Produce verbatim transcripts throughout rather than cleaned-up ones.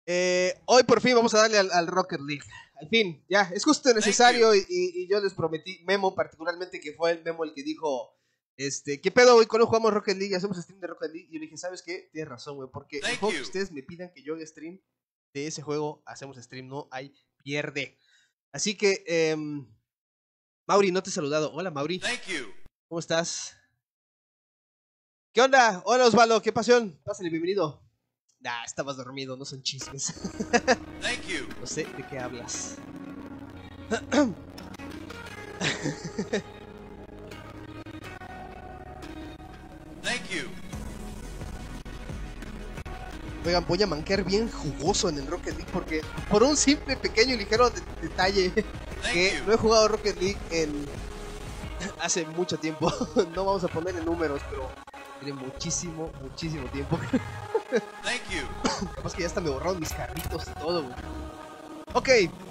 Eh, hoy por fin vamos a darle al, al Rocket League. Al fin, ya, es justo necesario y, y, y yo les prometí, Memo particularmente, que fue el Memo el que dijo, este, ¿qué pedo, güey? Cuando jugamos Rocket League, hacemos stream de Rocket League. Y yo le dije, ¿sabes qué? Tienes razón, güey, porque el juego que ustedes me pidan que yo haga stream de ese juego, hacemos stream, no hay pierde. Así que, eh, Mauri, no te he saludado. Hola, Mauri. Thank you. ¿Cómo estás? ¿Qué onda? Hola, Osvaldo, qué pasión. Pásale, bienvenido. Nah, estabas dormido, no son chismes. Thank you. No sé de qué hablas. Thank you. Oigan, voy a manquear bien jugoso en el Rocket League porque por un simple, pequeño y ligero de detalle que no he jugado Rocket League en hace mucho tiempo. No vamos a poner en números, pero tiene muchísimo, muchísimo tiempo. Thank you. Capaz que ya hasta me borraron mis carritos y todo, güey. Ok.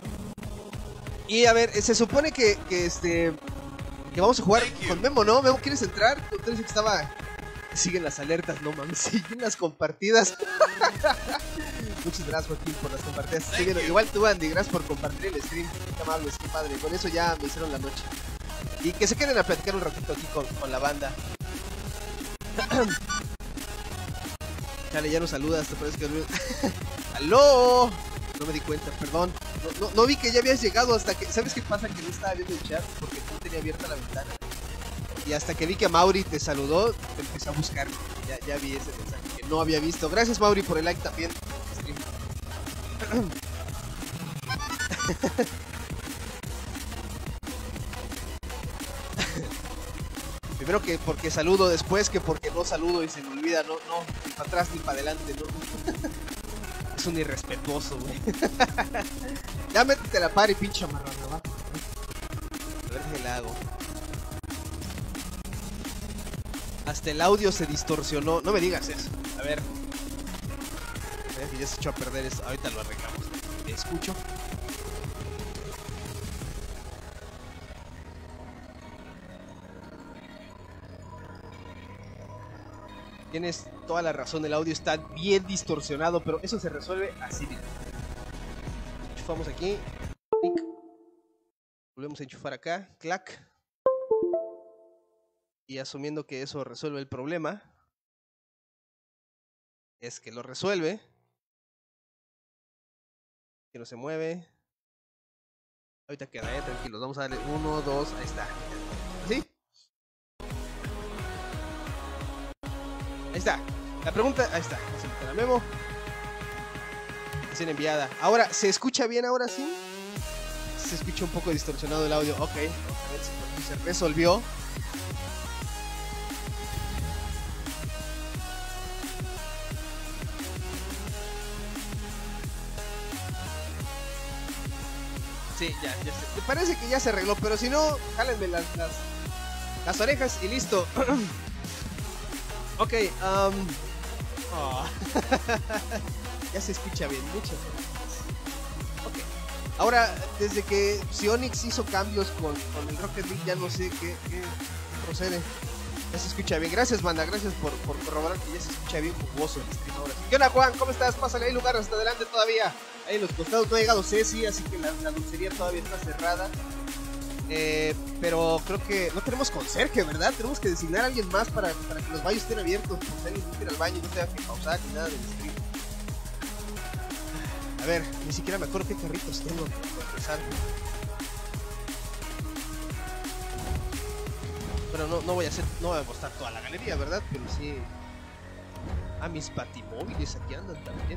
Y a ver, se supone que, que este que vamos a jugar con Memo, ¿no? Memo, ¿quieres entrar? Tú dices que estaba... Siguen las alertas, no mames, siguen las compartidas. Muchas gracias, Joaquín, por las compartidas. Estoy viendo. Igual tú, Andy, gracias por compartir el stream. Qué amables, qué padre. Con eso ya me hicieron la noche. Y que se queden a platicar un ratito aquí con, con la banda. Chale, ya nos saludas, te parece que... ¡Aló! No me di cuenta, perdón. No, no, no vi que ya habías llegado hasta que... ¿Sabes qué pasa? Que no estaba viendo el chat porque no tenía abierta la ventana. Y hasta que vi que Mauri te saludó, te empecé a buscar. Ya, ya vi ese mensaje que no había visto. Gracias, Mauri, por el like también. Primero que porque saludo, después que porque no saludo y se me olvida. No, no, ni para atrás ni para adelante, no. Es un irrespetuoso, güey. Ya métete la par y pinche marrón, ¿no? A ver qué le hago. Hasta el audio se distorsionó. No me digas eso. A ver. A ver que ya se echó a perder esto. Ahorita lo arreglamos. ¿Me escucho? Tienes toda la razón. El audio está bien distorsionado. Pero eso se resuelve así. Enchufamos aquí. Clic. Volvemos a enchufar acá. Clac. Y asumiendo que eso resuelve el problema, es que lo resuelve. Que no se mueve. Ahorita queda, eh, tranquilos. Vamos a darle uno, dos, ahí está. ¿Sí? Ahí está. La pregunta, ahí está. Se la memo. Recién enviada. Ahora, ¿se escucha bien ahora sí? Se escucha un poco distorsionado el audio. Ok. A ver si se resolvió. Sí, ya, ya sé. Me parece que ya se arregló, pero si no, jálenme las, las, las orejas y listo. Ok, um... oh. Ya se escucha bien, muchas gracias. Ok. Ahora, desde que Psyonix hizo cambios con, con el Rocket League, ya no sé qué, qué procede. Ya se escucha bien. Gracias, banda, gracias por, por corroborar que ya se escucha bien jugoso el stream ahora. ¿Qué onda, Juan? ¿Cómo estás? Pásale, hay lugar hasta adelante todavía. Ahí en los costados no ha llegado Ceci, así que la, la dulcería todavía está cerrada. Eh, pero creo que no tenemos conserje, ¿verdad? Tenemos que designar a alguien más para, para que los baños estén abiertos. Por si alguien quiere ir al baño y no tenga que pausar ni nada del stream. A ver, ni siquiera me acuerdo qué carritos tengo para empezar. Pero no, no voy a hacer, no voy a mostrar toda la galería, ¿verdad? Pero sí. Ah, mis batimóviles aquí andan también.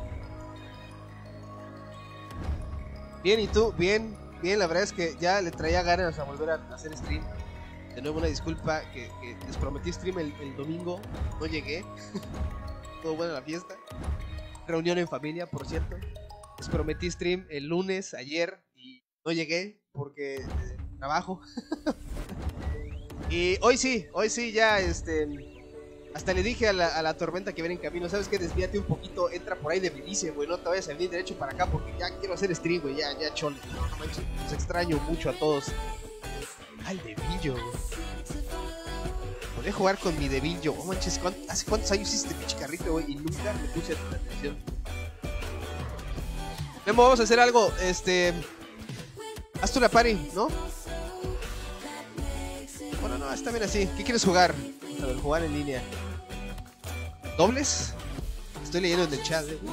Bien, ¿y tú? Bien, bien, la verdad es que ya le traía ganas a volver a hacer stream. De nuevo una disculpa que, que les prometí stream el, el domingo, no llegué. Todo bueno la fiesta. Reunión en familia, por cierto. Les prometí stream el lunes, ayer, y no llegué porque eh, trabajo. Y hoy sí, hoy sí ya, este... Hasta le dije a la, a la tormenta que viene en camino, ¿sabes qué? Desvíate un poquito, entra por ahí de Belice, güey, no te vayas a venir derecho para acá porque ya quiero hacer stream, güey, ya, ya chole. No, no manches, los extraño mucho a todos. Ah, el Devillo, güey. Podría jugar con mi Devillo, oh manches, ¿cuánto, ¿hace cuántos años hice este pinche carrito, güey? Y nunca le puse atención. Memo, vamos a hacer algo. Este. Hazte una party, ¿no? Bueno, no, está bien así. ¿Qué quieres jugar? A ver, jugar en línea. ¿Dobles? Estoy leyendo en el chat, ¿eh?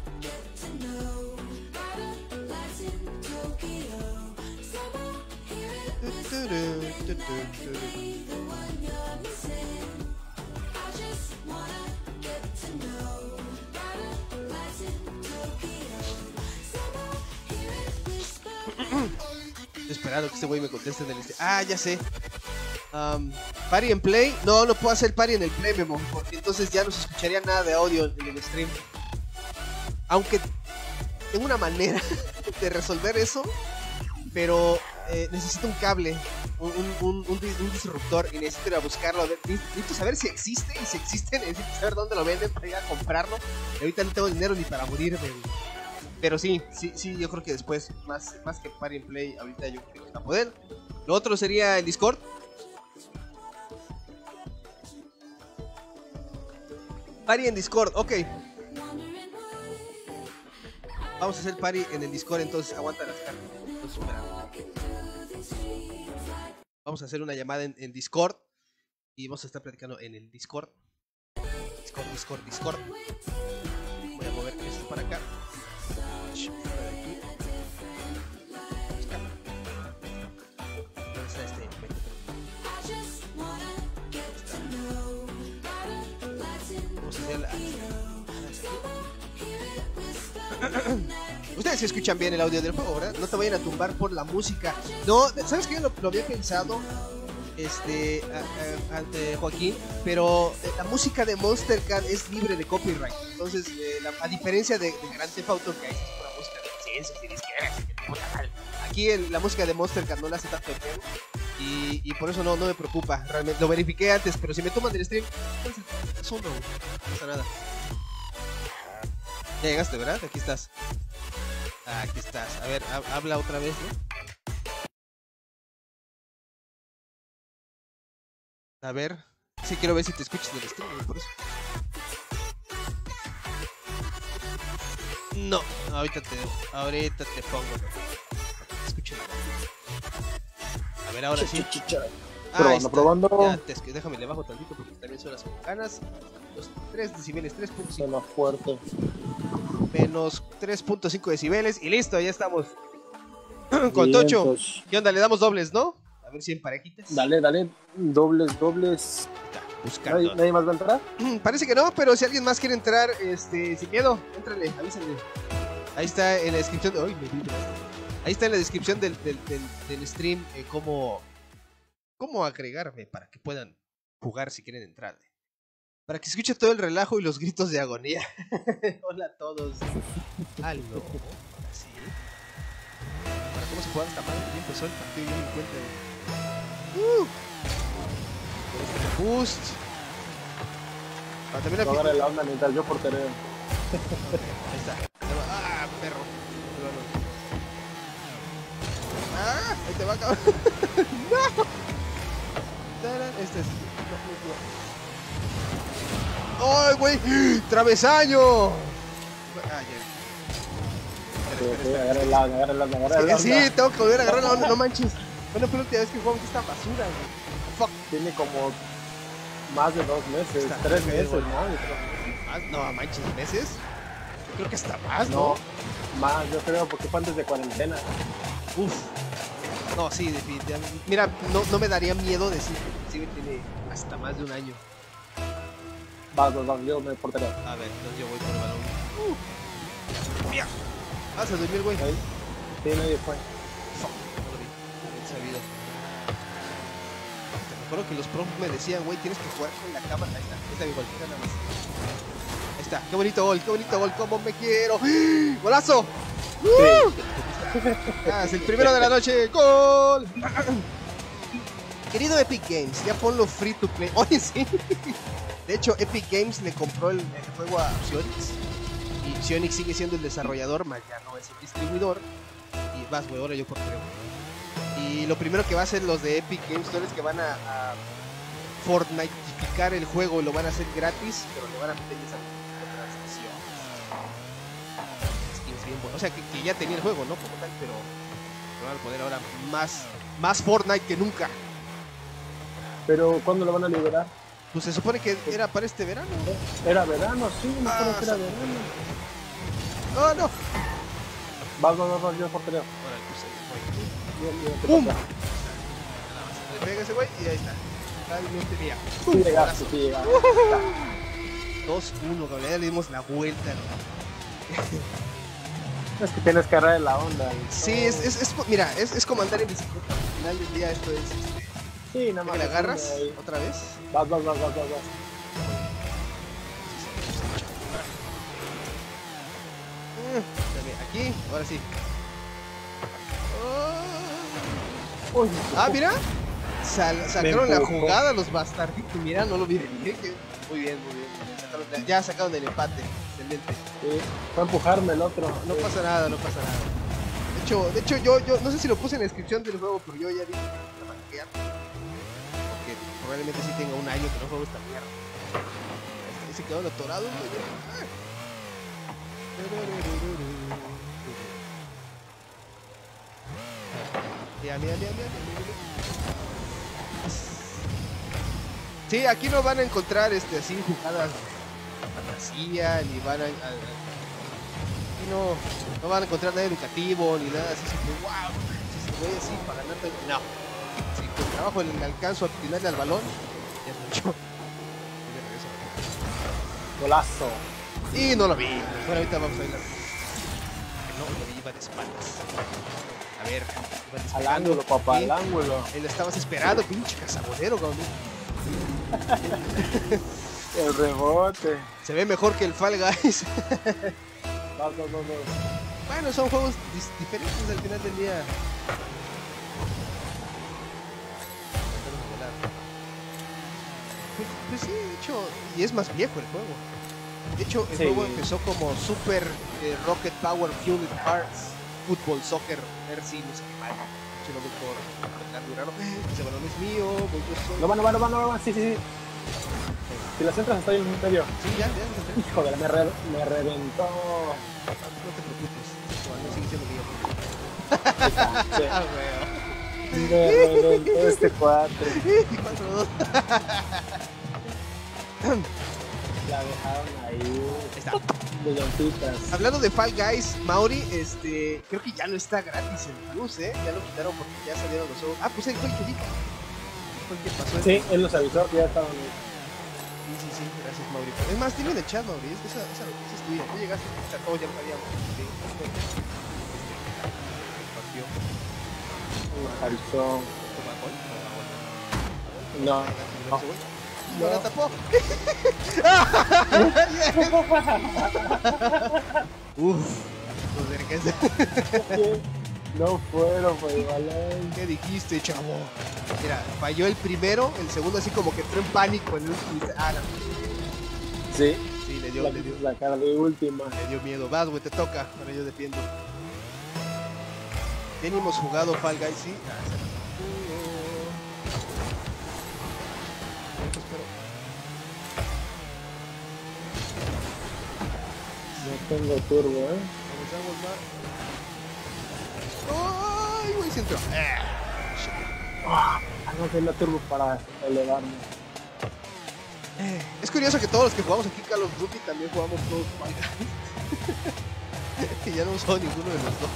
Estoy esperando que este güey me conteste en el... Ah, ya sé. Um, party en play. No, no puedo hacer party en el play, Memo, porque entonces ya no se escucharía nada de audio en el stream. Aunque tengo una manera de resolver eso, pero eh, necesito un cable, un, un, un, un, un disruptor, y necesito ir a buscarlo. A ver, necesito saber si existe, y si existe necesito saber dónde lo venden para ir a comprarlo. Y ahorita no tengo dinero ni para morirme. Pero sí, sí, sí, yo creo que después, más, más que party en play, ahorita yo creo que va a poder. Lo otro sería el Discord. Party en Discord, ok. Vamos a hacer party en el Discord, entonces aguanta las cartas. Entonces, vamos a hacer una llamada en, en Discord. Y vamos a estar platicando en el Discord. Discord, Discord, Discord. Voy a mover esto para acá. Ustedes escuchan bien el audio del juego, ¿verdad? No te vayan a tumbar por la música. No, ¿sabes qué? Lo, lo había pensado este, a, a, ante Joaquín, pero la música de Monster Cat es libre de copyright. Entonces, eh, la, a diferencia de, de Grand Theft Auto, que hay pura música de licencias y disqueras, aquí el, la música de Monster Cat no la hace tanto de pelo. Y, y por eso no, no me preocupa. Realmente lo verifiqué antes, pero si me toman del stream, es uno, no pasa nada. Ya llegaste, ¿verdad? Aquí estás. Ah, aquí estás. A ver, ha habla otra vez, ¿no? A ver. Sí, quiero ver si te escuchas del stream, por eso. No, ahorita te, ahorita te pongo. Escúchame. A ver, ahora sí. Ah, probando, probando. Ya, te, déjame le bajo tantito porque también son las canas. Los tres decibeles, tres punto cinco. Suena fuerte. Menos tres punto cinco decibeles y listo, ya estamos. Con Tocho. ¿Qué onda? Le damos dobles, ¿no? A ver si en parejitas. Dale, dale. Dobles, dobles. Buscando. ¿Nadie, ¿Nadie más va a entrar? Parece que no, pero si alguien más quiere entrar, este, sin miedo, éntrale, avísenle. Ahí está en la descripción. De... Ay, me vi, ahí está en la descripción del, del, del, del stream eh, cómo, cómo agregarme para que puedan jugar si quieren entrar. Para que escuche todo el relajo y los gritos de agonía. Hola a todos. Aló. Ahora sí. Para cómo se juega esta madre. Ya empezó el partido y yo me encuentro. Uh. Boost. Ah, también no agarre la onda mientras yo portereo. Ahí está. Ah, perro. Ah, ahí te va a acabar. No. Este es. ¡Ay, güey! ¡Travesaño! Ah, ya. Agarra el lado, agarra el lado, agarra el lado. Sí, sí, tengo que volver a agarrar la onda, no manches. Bueno, fue la última vez que jugamos esta basura, güey. Fuck. Tiene como más de dos meses, está tres meses, ¿no? ¿Más? No, manches, ¿meses? Yo creo que hasta más, ¿no? No, más, yo creo, porque fue antes de cuarentena. Uf. No, sí, definitivamente. Mira, no, no me daría miedo decir que sí tiene hasta más de un año. Vas, vas, vas, yo me portereo. A ver, entonces yo voy por el balón. Uh. ¡Mira! Ah, se durmió el güey. Ahí. Sí, nadie fue. Fuck, no lo vi. Bien sabido. Me acuerdo que los pros me decían, güey, tienes que jugar con la cámara. Ahí está, ahí está mi gol, nada más. Ahí está, qué bonito gol, qué bonito gol, cómo me quiero. ¡Golazo! Sí. ¡Uh! Ah, es el primero de la noche, ¡gol! Querido Epic Games, ya ponlo free to play. Oye, sí. De hecho, Epic Games le compró el, el juego a Psyonix. Y Psyonix sigue siendo el desarrollador, más ya no es el distribuidor. Y vas, güey, ahora yo por creo. Y lo primero que va a hacer los de Epic Games Store es que van a, a Fortniteificar el juego y lo van a hacer gratis, pero le van a meter esa transacción. Skins bien bueno. O sea, que, que ya tenía el juego, ¿no? Como tal, pero van a poner ahora más, más Fortnite que nunca. Pero ¿cuándo lo van a liberar? Pues se supone que era para este verano. Era verano, sí, me acuerdo Ah, que era sí. verano. ¡Oh, no! Vas, vas, vas, vas, yo portero. Ahora, pues ahí voy. Yo, yo, te ¡Pum! pasa. Le pega ese güey y ahí está. Ay, no tenía. Sí llegaste, sí llegaste. dos uno, cabrón. Ya le dimos la vuelta, ¿no? Es que tienes que agarrar la onda. y Sí, todo. es, es, es, mira, es, es como andar en bicicleta. Al final del día esto es, este, Sí, nada ¿que más. le agarras ahí. otra vez? Vas, vas, vas, vas, vas, vas. Mm, dale, aquí, ahora sí. Oh. Uy, Ah, mira. Sal- sacaron la empujó. jugada los bastarditos. Mira, no lo vi venir. que- Muy bien, muy bien. Sacaron la- ya sacaron el empate. Excelente. sí. Fue a empujarme el otro. No Sí. pasa nada, no pasa nada. De hecho, de hecho yo, yo no sé si lo puse en la descripción del juego, pero yo ya dije que iba a hackear. Porque probablemente sí tenga un año que no juego esta mierda. Ahí se quedaron atorados, güey. Ah. Mira, mira, mira, mira, mira, mira. Sí, aquí no van a encontrar este así jugadas de fantasía, ni van a, a- aquí no, no van a encontrar nada educativo, ni nada así, como wow, si se voy así para ganar, no. Si con trabajo le alcanzo a atinarle al balón, ya es mucho. Y de regreso. Golazo. Y no lo vi. Bueno, ahorita vamos a ver la... No, lo vi, iba de espaldas. A ver, iba Al despegando. ángulo, papá, Sí, al ángulo. ahí lo estabas esperando, pinche cazabonero, cabrón. El rebote. Se ve mejor que el Fall Guys. Vas, vas, vas, vas. Bueno, son juegos dis- diferentes al final del día. Pues, pues sí, de hecho, y es más viejo el juego. De hecho, el Sí. juego empezó como Super eh, Rocket Power Fueled Hearts Football Soccer Mercy, no sé qué mal. Che, lo por cargar raro. Ese balón es mío, voy yo solo. No va, no va, no va, no va. Sí, sí, sí. Si las entras está ahí en medio. Sí, ya, ya, ya, ya. Híjole, me, re- me reventó. No te preocupes, tu balón sigue siendo mío. Ahí está, sí. Ah, weón. Me reventó este cuate. cuatro dos. La dejaron ahí. Ahí está. Brillantitas. Hablando de Fall Guys, Mauri, este, creo que ya no está gratis en Plus, ¿eh? Ya lo quitaron porque ya salieron los juegos. Ah, pues él fue el que dijo. Fue el que pasó. Sí, él nos avisó que ya estaban ahí. Sí, sí, sí, gracias, Mauri. Es más, dime en el chat, Mauri, es- esa, esa noticia es tuya. Tú llegaste, o sea, todos ya lo sabíamos. Sí, este, partió. Nos avisó. ¿O bajón? ¿O bajón? No. ¿No? No No. la tapó. Uf, los vergas. No fueron, fue balón. ¿Qué dijiste, chavo? Mira, falló el primero, el segundo así como que entró en pánico en el último. y dice, Ah, no. Sí, Sí, le dio, la, le dio, la cara de última. le dio miedo. Vas, güey, te toca. Ahora yo defiendo. Ya ni hemos jugado Fall Guys, sí. Ah, se la- No tengo turbo, eh. ¡Ay, güey, se entró! Ah, Ah, no tengo la turbo para elevarme. Eh, Es curioso que todos los que jugamos aquí Call of Duty también jugamos todos Fall Guys. Y ya no usó ninguno de los dos.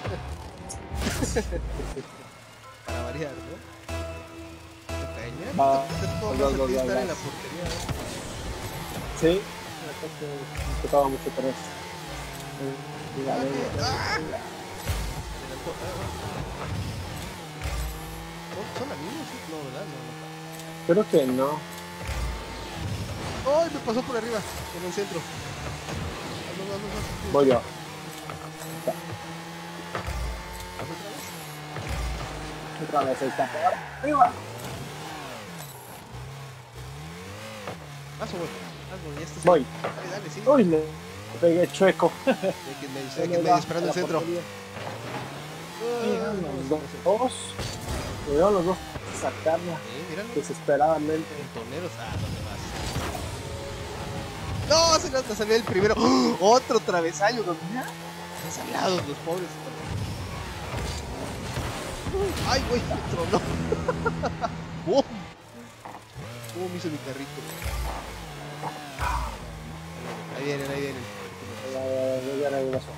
Para variar, ¿no? Te caña. Va, Te tocó vas, más a vas, ti vas, estar en vas. la portería, ¿no? Sí, me tocó- me tocaba mucho por eso. Y la ley, Ah. la- Adelantó. ¿Son, ¿Son amigos? Sí. No, ¿verdad? No, Creo que no. no. ¡Ay! Me pasó por arriba, en el centro. Ah, no, no, no, no. Voy yo. ¿Pasó otra vez? Otra vez ahí está. ¡Arriba! Paso, güey. Hazlo, ya estás. Voy. Dale, dale, sí. Uy, le pegué chueco. Hay que en medio, hay que en medio, esperando el centro. Llegaron los dos. dos. Llegaron los dos a sacarla Eh, míralo. desesperadamente. Montoneros. Ah, ¿dónde vas? No, se nos salió el primero. ¡Oh! Otro travesaño, güey. Mira. Están salados los pobres. Ay, güey, me tronó. ¡Bum! ¿Cómo me hizo mi carrito? Ahí vienen, ahí vienen. Ya, ya, ya, ya regresó.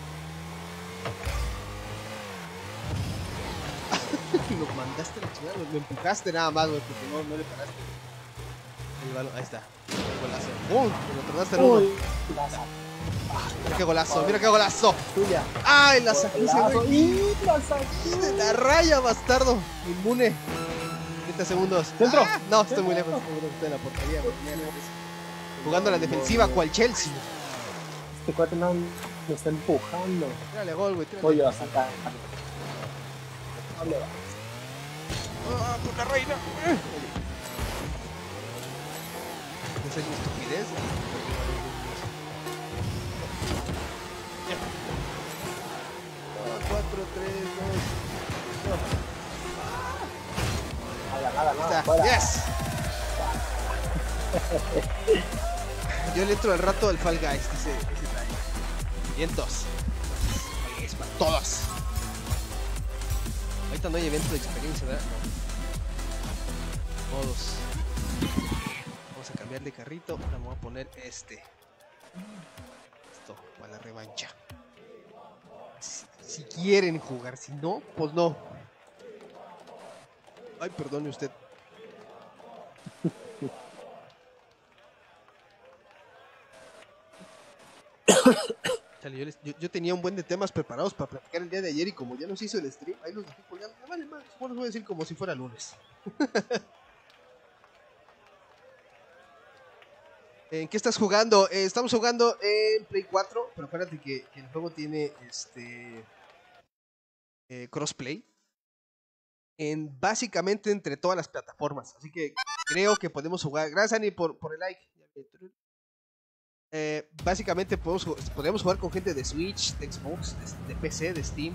Lo mandaste a la chingada, lo empujaste nada más, güey, porque no, no le paraste. El balón, ahí está. Golazo. ¡Bum! Me lo tronaste en uno. Uy, la saca. Mira qué golazo, mira qué golazo. Tuya. ¡Ay, la saqué, Golazo. güey! Y la saqué. De la raya, bastardo. Inmune. treinta segundos. Centro. Ah, no, estoy muy Centro. lejos. Estoy en la portería, güey. Ya, ya, ya. Jugando a la defensiva, cual Chelsea. Este cuate no me está empujando. Tírale gol, güey. Tírale. Voy a sacar. ¿Dónde va? ¡Ah, puta reina! Esa es mi estupidez. cuatro, tres, dos. Nada, nada, nada. Está. Fuera. Yes. Yo le entro al rato al Fall Guys, ese, ese traje. Vientos. Fall Guys para todos. Ahorita no hay evento de experiencia, ¿verdad? No. Modos. Vamos a cambiar de carrito. Ahora me voy a poner este. Esto, para la revancha. Si, si quieren jugar, si no, pues no. Ay, perdone usted. Chale, yo, les- yo- yo tenía un buen de temas preparados para platicar el día de ayer y como ya nos hizo el stream, ahí los dejé colgando. Me vale más, bueno, les voy a decir como si fuera lunes. ¿En qué estás jugando? Eh, estamos jugando en Play cuatro, pero acuérdate que, que el juego tiene este eh, crossplay en básicamente entre todas las plataformas. Así que creo que podemos jugar. Gracias, Ani, por, por el like. Eh, básicamente podemos, ju- podríamos jugar con gente de Switch, de Xbox, de, de P C, de Steam.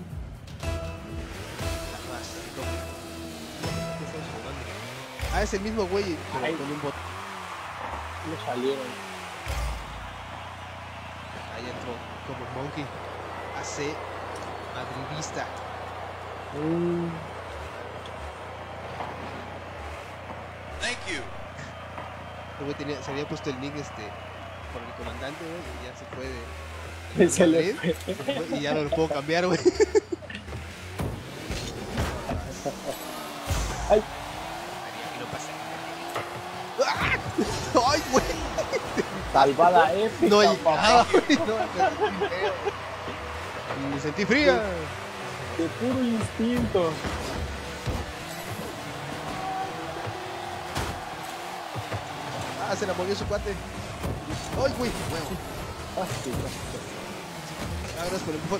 Ah, sí, no. ¿Qué estamos jugando? Ah, es el mismo güey, pero Ay. con un bot. No salieron. Ahí entró como Monkey. A C madridista. Mm, Thank you. El güey tenía, se había puesto el nick este por el comandante, güey, y ya se fue de, de se le Madrid, fue. se fue, y ya no lo puedo cambiar, güey. Ay, Haría que no pase. ¡Ah! ¡Ay, güey! salvada épica, No papá. llegaba, güey, no, me sentí feo. Y me sentí fría. De puro instinto. Ah, se la movió su cuate. ¡Ay, güey! Huevo. Casi, casi, Ah, gracias por el empujón.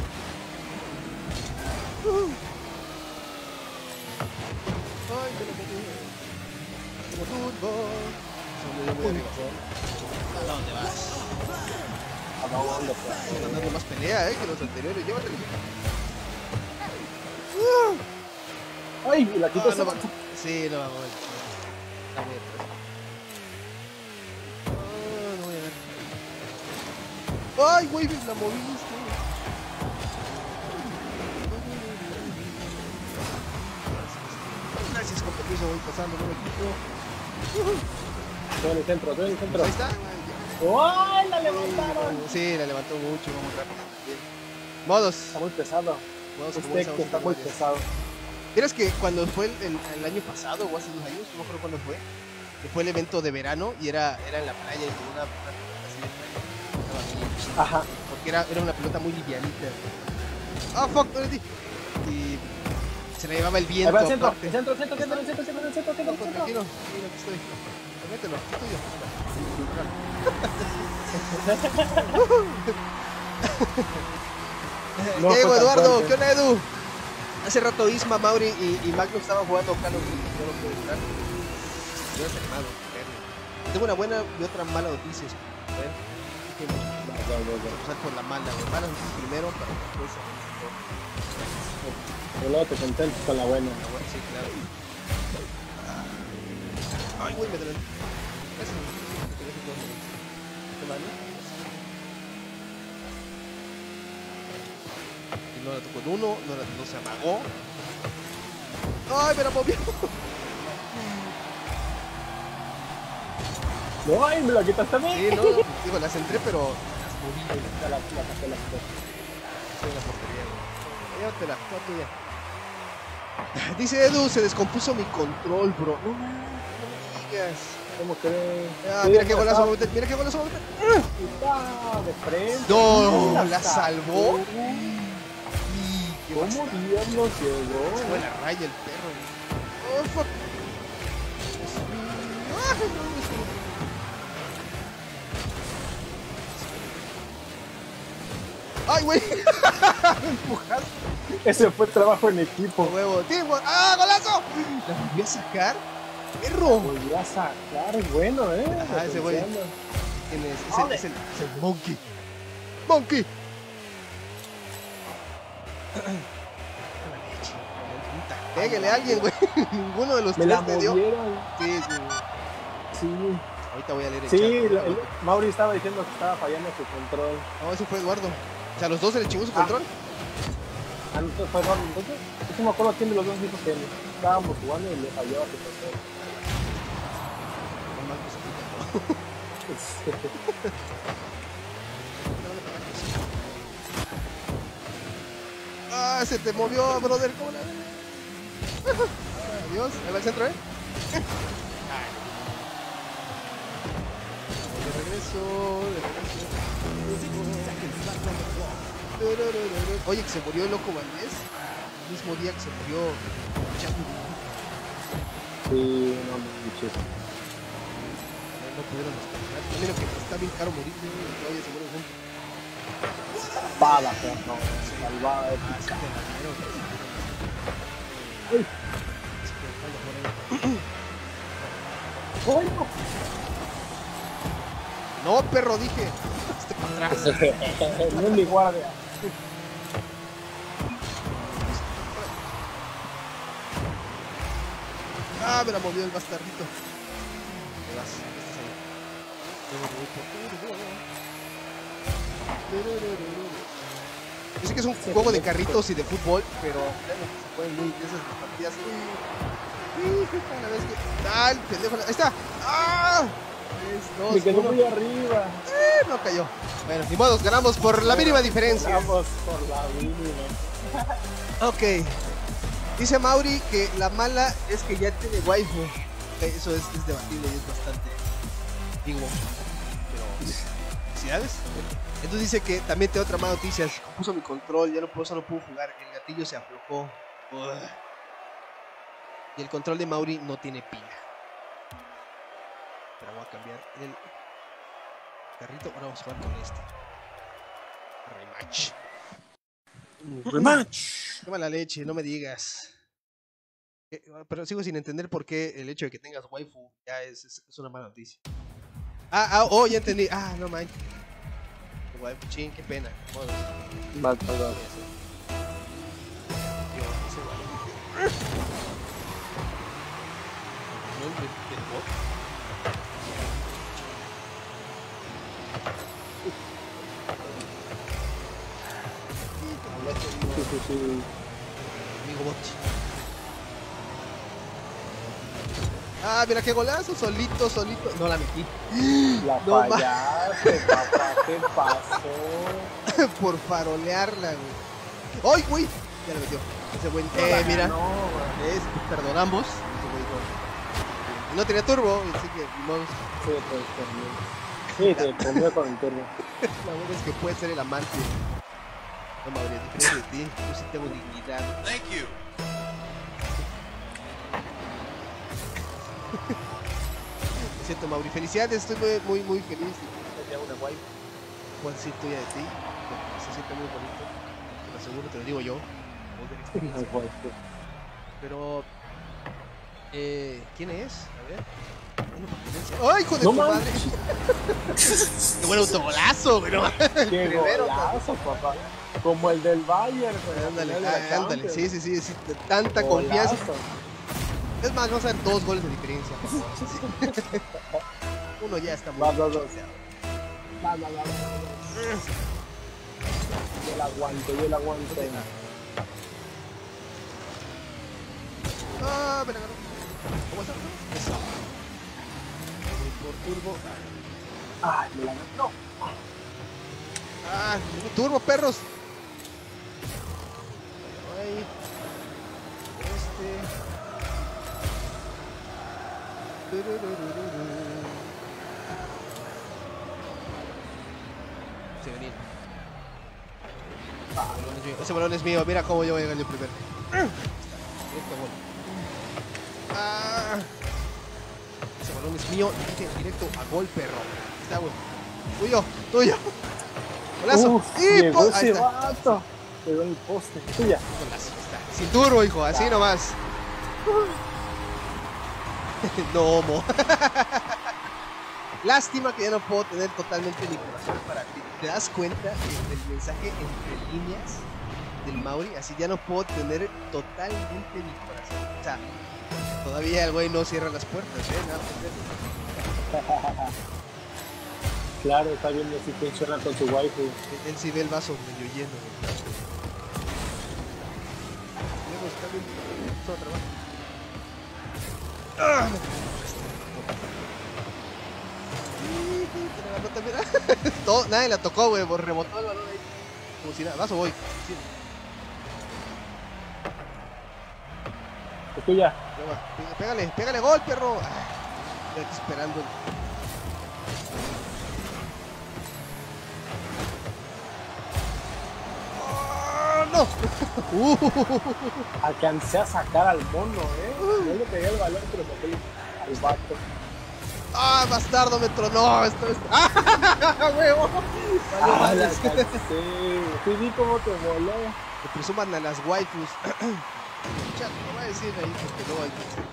Ay, te lo metí. Como fútbol. Se me dio muy arriba. ¿A dónde vas? casi. ¿A dónde fue? Están dando más pelea, eh, que los anteriores. Llévatelo. Ay, y la quito Ah, esa. no va. Sí, no va, güey. Está muy atrás. Ah, no voy a ver. Ay, güey, la moviste. Gracias, con permiso, voy pasando, no me quito. Estoy en el centro, estoy en el centro. Ahí está, güey. ¡Ay, la levantaron! Sí, la levantó mucho, vamos rápido. Bien. Modos. Está muy pesado. Modos como Este esa, que está muy varias. pesado. ¿Vieras que cuando fue el, el- el año pasado o hace dos años, no me acuerdo cuándo fue, que fue el evento de verano y era, era en la playa y con una, una pelota así de playa? Estaba bien. Ajá. Porque era, era una pelota muy livianita. Ah, fuck, no le di. Y se la llevaba el Ahí viento. va el centro, aparte. el centro, el centro, el centro, el centro, el centro, el centro, el centro, el centro. Tranquilo, tranquilo, aquí estoy. Mételo, es tuyo. No ¿Qué digo, fue tan Eduardo? fuerte. ¿Qué onda, Edu? Hace rato Isma, Mauri y, y Magno estaban jugando Call of Duty. Yo no puedo jugar. Yo desanimado. Tengo una buena y otra mala noticia. A ver, ¿qué Va, va, va, va. empezar por la mala, güey. Mala noticia primero para que después Pero luego te contentas con la buena. la buena, sí, claro. Ah. Ay, güey, me duele. Gracias. ¿Qué vale? Y no la tocó en uno, no, la, no se amagó. ¡Ay, me la movió! No, ay, me la quitaste a mí. Sí, no, digo, las entré, pero las moví. La, la, la, la, la, Soy una portería, güey. Llévatela, tuya. Dice Edu, se descompuso mi control, bro. No, no me digas. ¿Cómo crees? Ah, Sí, mira qué está- golazo va a meter, mira qué golazo va a meter. Está de frente. No, la salvó. sacó. Y qué ¿Cómo bastardo. diablos llegó? Se fue la raya el perro, güey. Oh, fuck. Ah, no, eso. ¡Ay, güey! Me empujaste, Ese fue trabajo en equipo. huevo. ¡Sí, güey! ¡Ah, golazo! ¿La volví a sacar? ¡Perro! Volvió a sacar, es bueno, ¿eh? Ajá, ese güey. Potenciando. ¿Quién es? Es el, es el, es el Monkey. ¡Monkey! Pégale a alguien, güey. Ninguno de los Me la tres te dio. movieron. Sí, sí. Sí, Ahorita voy a leer el sí, chat. la- el- Mauri estaba diciendo que estaba fallando su control. No, ese fue Eduardo. O sea, los dos se le chingó su Ah. control. Ah, entonces fue Eduardo, entonces. Yo sí me acuerdo quién de los dos dijo que estábamos jugando y le falló a su control. No mames, puta, no. Ah, se te movió, brother. ¿Cómo la ves? Adiós. Ahí va el centro, ¿eh? De regreso, de regreso. Oye, que se murió el Loco Valdés. El mismo día que se murió Chapu. Sí, no manches. No pudieron descansar. Mira que está bien caro morir. ¿No? Oye, se mueren juntos. Espada, pero no, salvada de pizza. Uy. Bueno. No, perro, dije. Este para atrás. No es mi guardia. Ah, me la movió el bastardito. Me vas. Yo sé que es un juego de carritos y de fútbol, pero créanme que se pueden muy de esas partidas. Uy, cada vez que. ¡Ah, el pendejo! ¡Ahí está! ¡Ah! tres, Me dos, quedó uno. muy arriba. Eh, no cayó. Bueno, ni modo, ganamos por la mínima diferencia. Vamos por la mínima. Ok. Dice Mauri que la mala es que ya tiene waifu. Ok, eso es, es debatible y es bastante. Digo. Pero. ¿Felicidades? Entonces dice que también tengo otra mala noticia. Se compuso mi control, ya no puedo, solo puedo jugar. El gatillo se aflojó. Ugh. Y el control de Mauri no tiene pila. Pero voy a cambiar el carrito. Ahora vamos a jugar con este. Rematch. Rematch. Qué mala leche, no me digas. Eh, Pero sigo sin entender por qué el hecho de que tengas waifu ya es, es, es una mala noticia. Ah, ah, oh, ya entendí. Ah, no manches. Waifu, ching, qué pena. Bueno, Va, va, va. yo, ese waifu. No, el- el bot. Sí, sí, sí. Amigo bot. Ah, mira qué golazo, solito, solito. No la metí. La No ma- fallaste, papá. ¿Qué pasó? Por farolearla, güey. ¡Ay, güey! Ya la metió. Ese güey. No Eh, la mira. ganó, güey. Es, perdonamos. Ese güey no- No tenía turbo, así que ni modo. Sí, te comió. Sí, te comió con el turno. La verdad es que puede ser el amante. No, Mauri, a diferencia de ti, yo sí tengo dignidad. Thank you. Es cierto, Mauri. Felicidades, estoy muy, muy, muy feliz de que tengas ya una wife. Puedo decir tuya de ti. Porque se siente muy bonito. Te lo aseguro, te lo digo yo. Voz de experiencia. Pero. Eh, ¿Quién es? A ver. Una competencia. ¡Ay, hijo de No tu madre! manches. ¡Qué buen autogolazo, güey! No. Qué Primero, golazo, papá. Como el del Bayern, güey. Ándale, al final de la ah, ándale. Champions. Sí, sí, sí, sí. de Tanta Golazo. confianza. Es más, vamos a ver dos goles de diferencia. por favor. Uno ya está muy Va, va, va. choteado. Va, va, va, va, va. De la aguanto, yo la aguanto. Ah, me la agarró. ¿Cómo está? Eso. Por turbo. Ay, me la agarró. No. Ah, turbo, perros. Ahí. Este. Se venía. Ah, el balón es mío. Ese balón es mío. Mira cómo yo voy a ganar el primero. Directo a gol. Ah. Ese balón es mío. Directo, directo a gol, perro. Ahí está, güey. Tuyo, tuyo. Golazo. Uf, Y llegó po- ahí ese está. vato. Pegó en el poste. Tuya. Golazo, ahí está. Sin turbo, hijo. Así nomás. No, mo. Lástima que ya no puedo tener totalmente mi corazón para ti. ¿Te das cuenta del mensaje entre líneas del Mauri? Así ya no puedo tener totalmente mi corazón. O sea, todavía el güey no cierra las puertas, ¿eh? Nada, pendejo. Claro, está viendo si funciona con su waifu. Él, él sí ve el vaso medio lleno. güey. Luego está bien, todo trabajo. ¡Ah! Todo, nadie la tocó, güey, rebotó el balón ahí. Como si nada, vas o voy. Sí. Es tuya. Ya va. Pégale, pégale gol, perro. Ay, estoy aquí esperando. ¡Oh, no! Uh, Alcancé a sacar al mono, eh. No le pegué el balón, pero me pegué al vato. ¡Ah, bastardo! Me tronó. Esto es. ¡Ah, huevo! Vale, Ah, vale. la alcancé. Sí, vi cómo te voló. Que presuman a las waifus. Chat, lo voy a decir ahí porque luego hay que hacer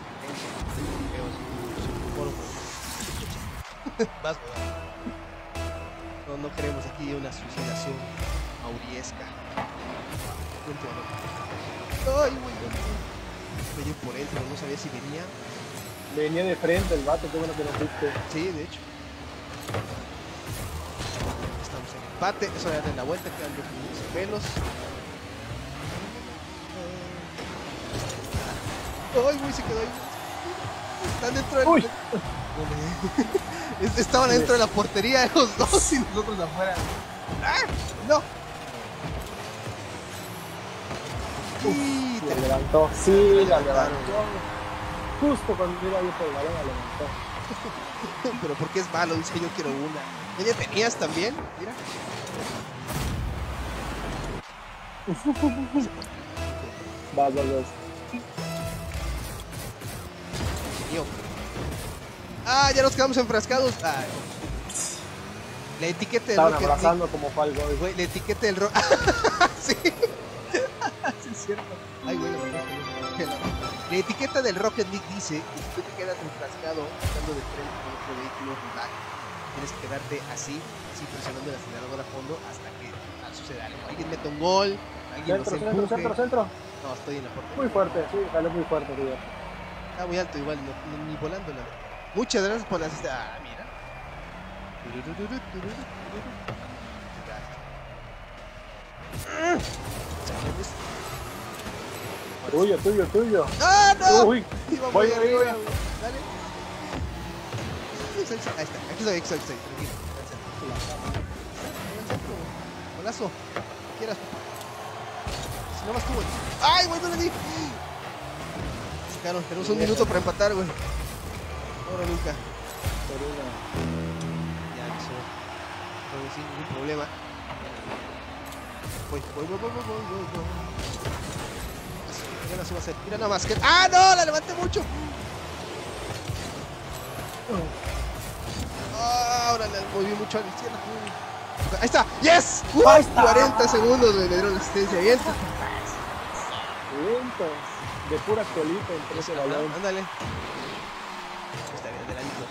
videos. Vas, no, no queremos aquí una suicidación mauriesca. Ay, güey, me dio por él, pero no sabía si venía. Venía de frente el vato, qué bueno que no fuiste. Sí, de hecho. Estamos en empate, eso ya de la vuelta, quedan dos minutos y pelos. Ay, güey, se quedó ahí. Están dentro del... Uy. Estaban dentro de la portería de los dos y nosotros afuera. ¡Ah! ¡No! Y La te- levantó, sí, la levantaron. levantó. Justo cuando iba yo por el balón la levantó. Pero porque es malo, dice yo quiero una. ¿Ya tenías también? Mira. Vas, vas, vas. Mío. Ah, ya nos quedamos enfrascados. Ay. La etiqueta del Estaban Rocket abrazando como Fall League. Boy. Güey, la etiqueta del Rocket. Sí. Sí, es cierto. Ay, güey, lo mandaste. La etiqueta del Rocket League dice que si tú te quedas enfrascado estando de frente con otro vehículo rival, tienes que quedarte así, así presionando el acelerador a fondo hasta que ah, suceda algo. Alguien mete un gol, alguien Centro, los centro, empuje. centro, centro. No, estoy en la puerta. Muy fuerte, sí, salió muy fuerte, tío. Está muy alto igual, no, ni, ni volando la. Muchas gracias por la asist- Ah, mira. Gracias. Tuyo, tuyo, tuyo. ¡Ah, no! Uy, Iba muy voy arriba, arriba. güey. Dale. Ahí está, ahí está. Aquí estoy, aquí estoy, aquí estoy. Tranquilo. Golazo. Quieras. Si no vas tú, güey. ¡Ay, güey, no le di! Sacaron, tenemos un minuto para empatar, güey. Ahora nunca. Por una. Ya avisó. No, sin ningún problema. Voy, voy, voy, voy, voy, voy, voy. Ya la subo a hacer. Mira nada más que. ¡Ah, no! La levanté mucho. Ah, ahora la moví mucho a la izquierda. Ahí está. ¡Yes! ¡Uh! Ahí está. cuarenta segundos me dieron la asistencia. Bien. Lentos. De pura colita entre ese balón. Ándale. Está bien, adelante.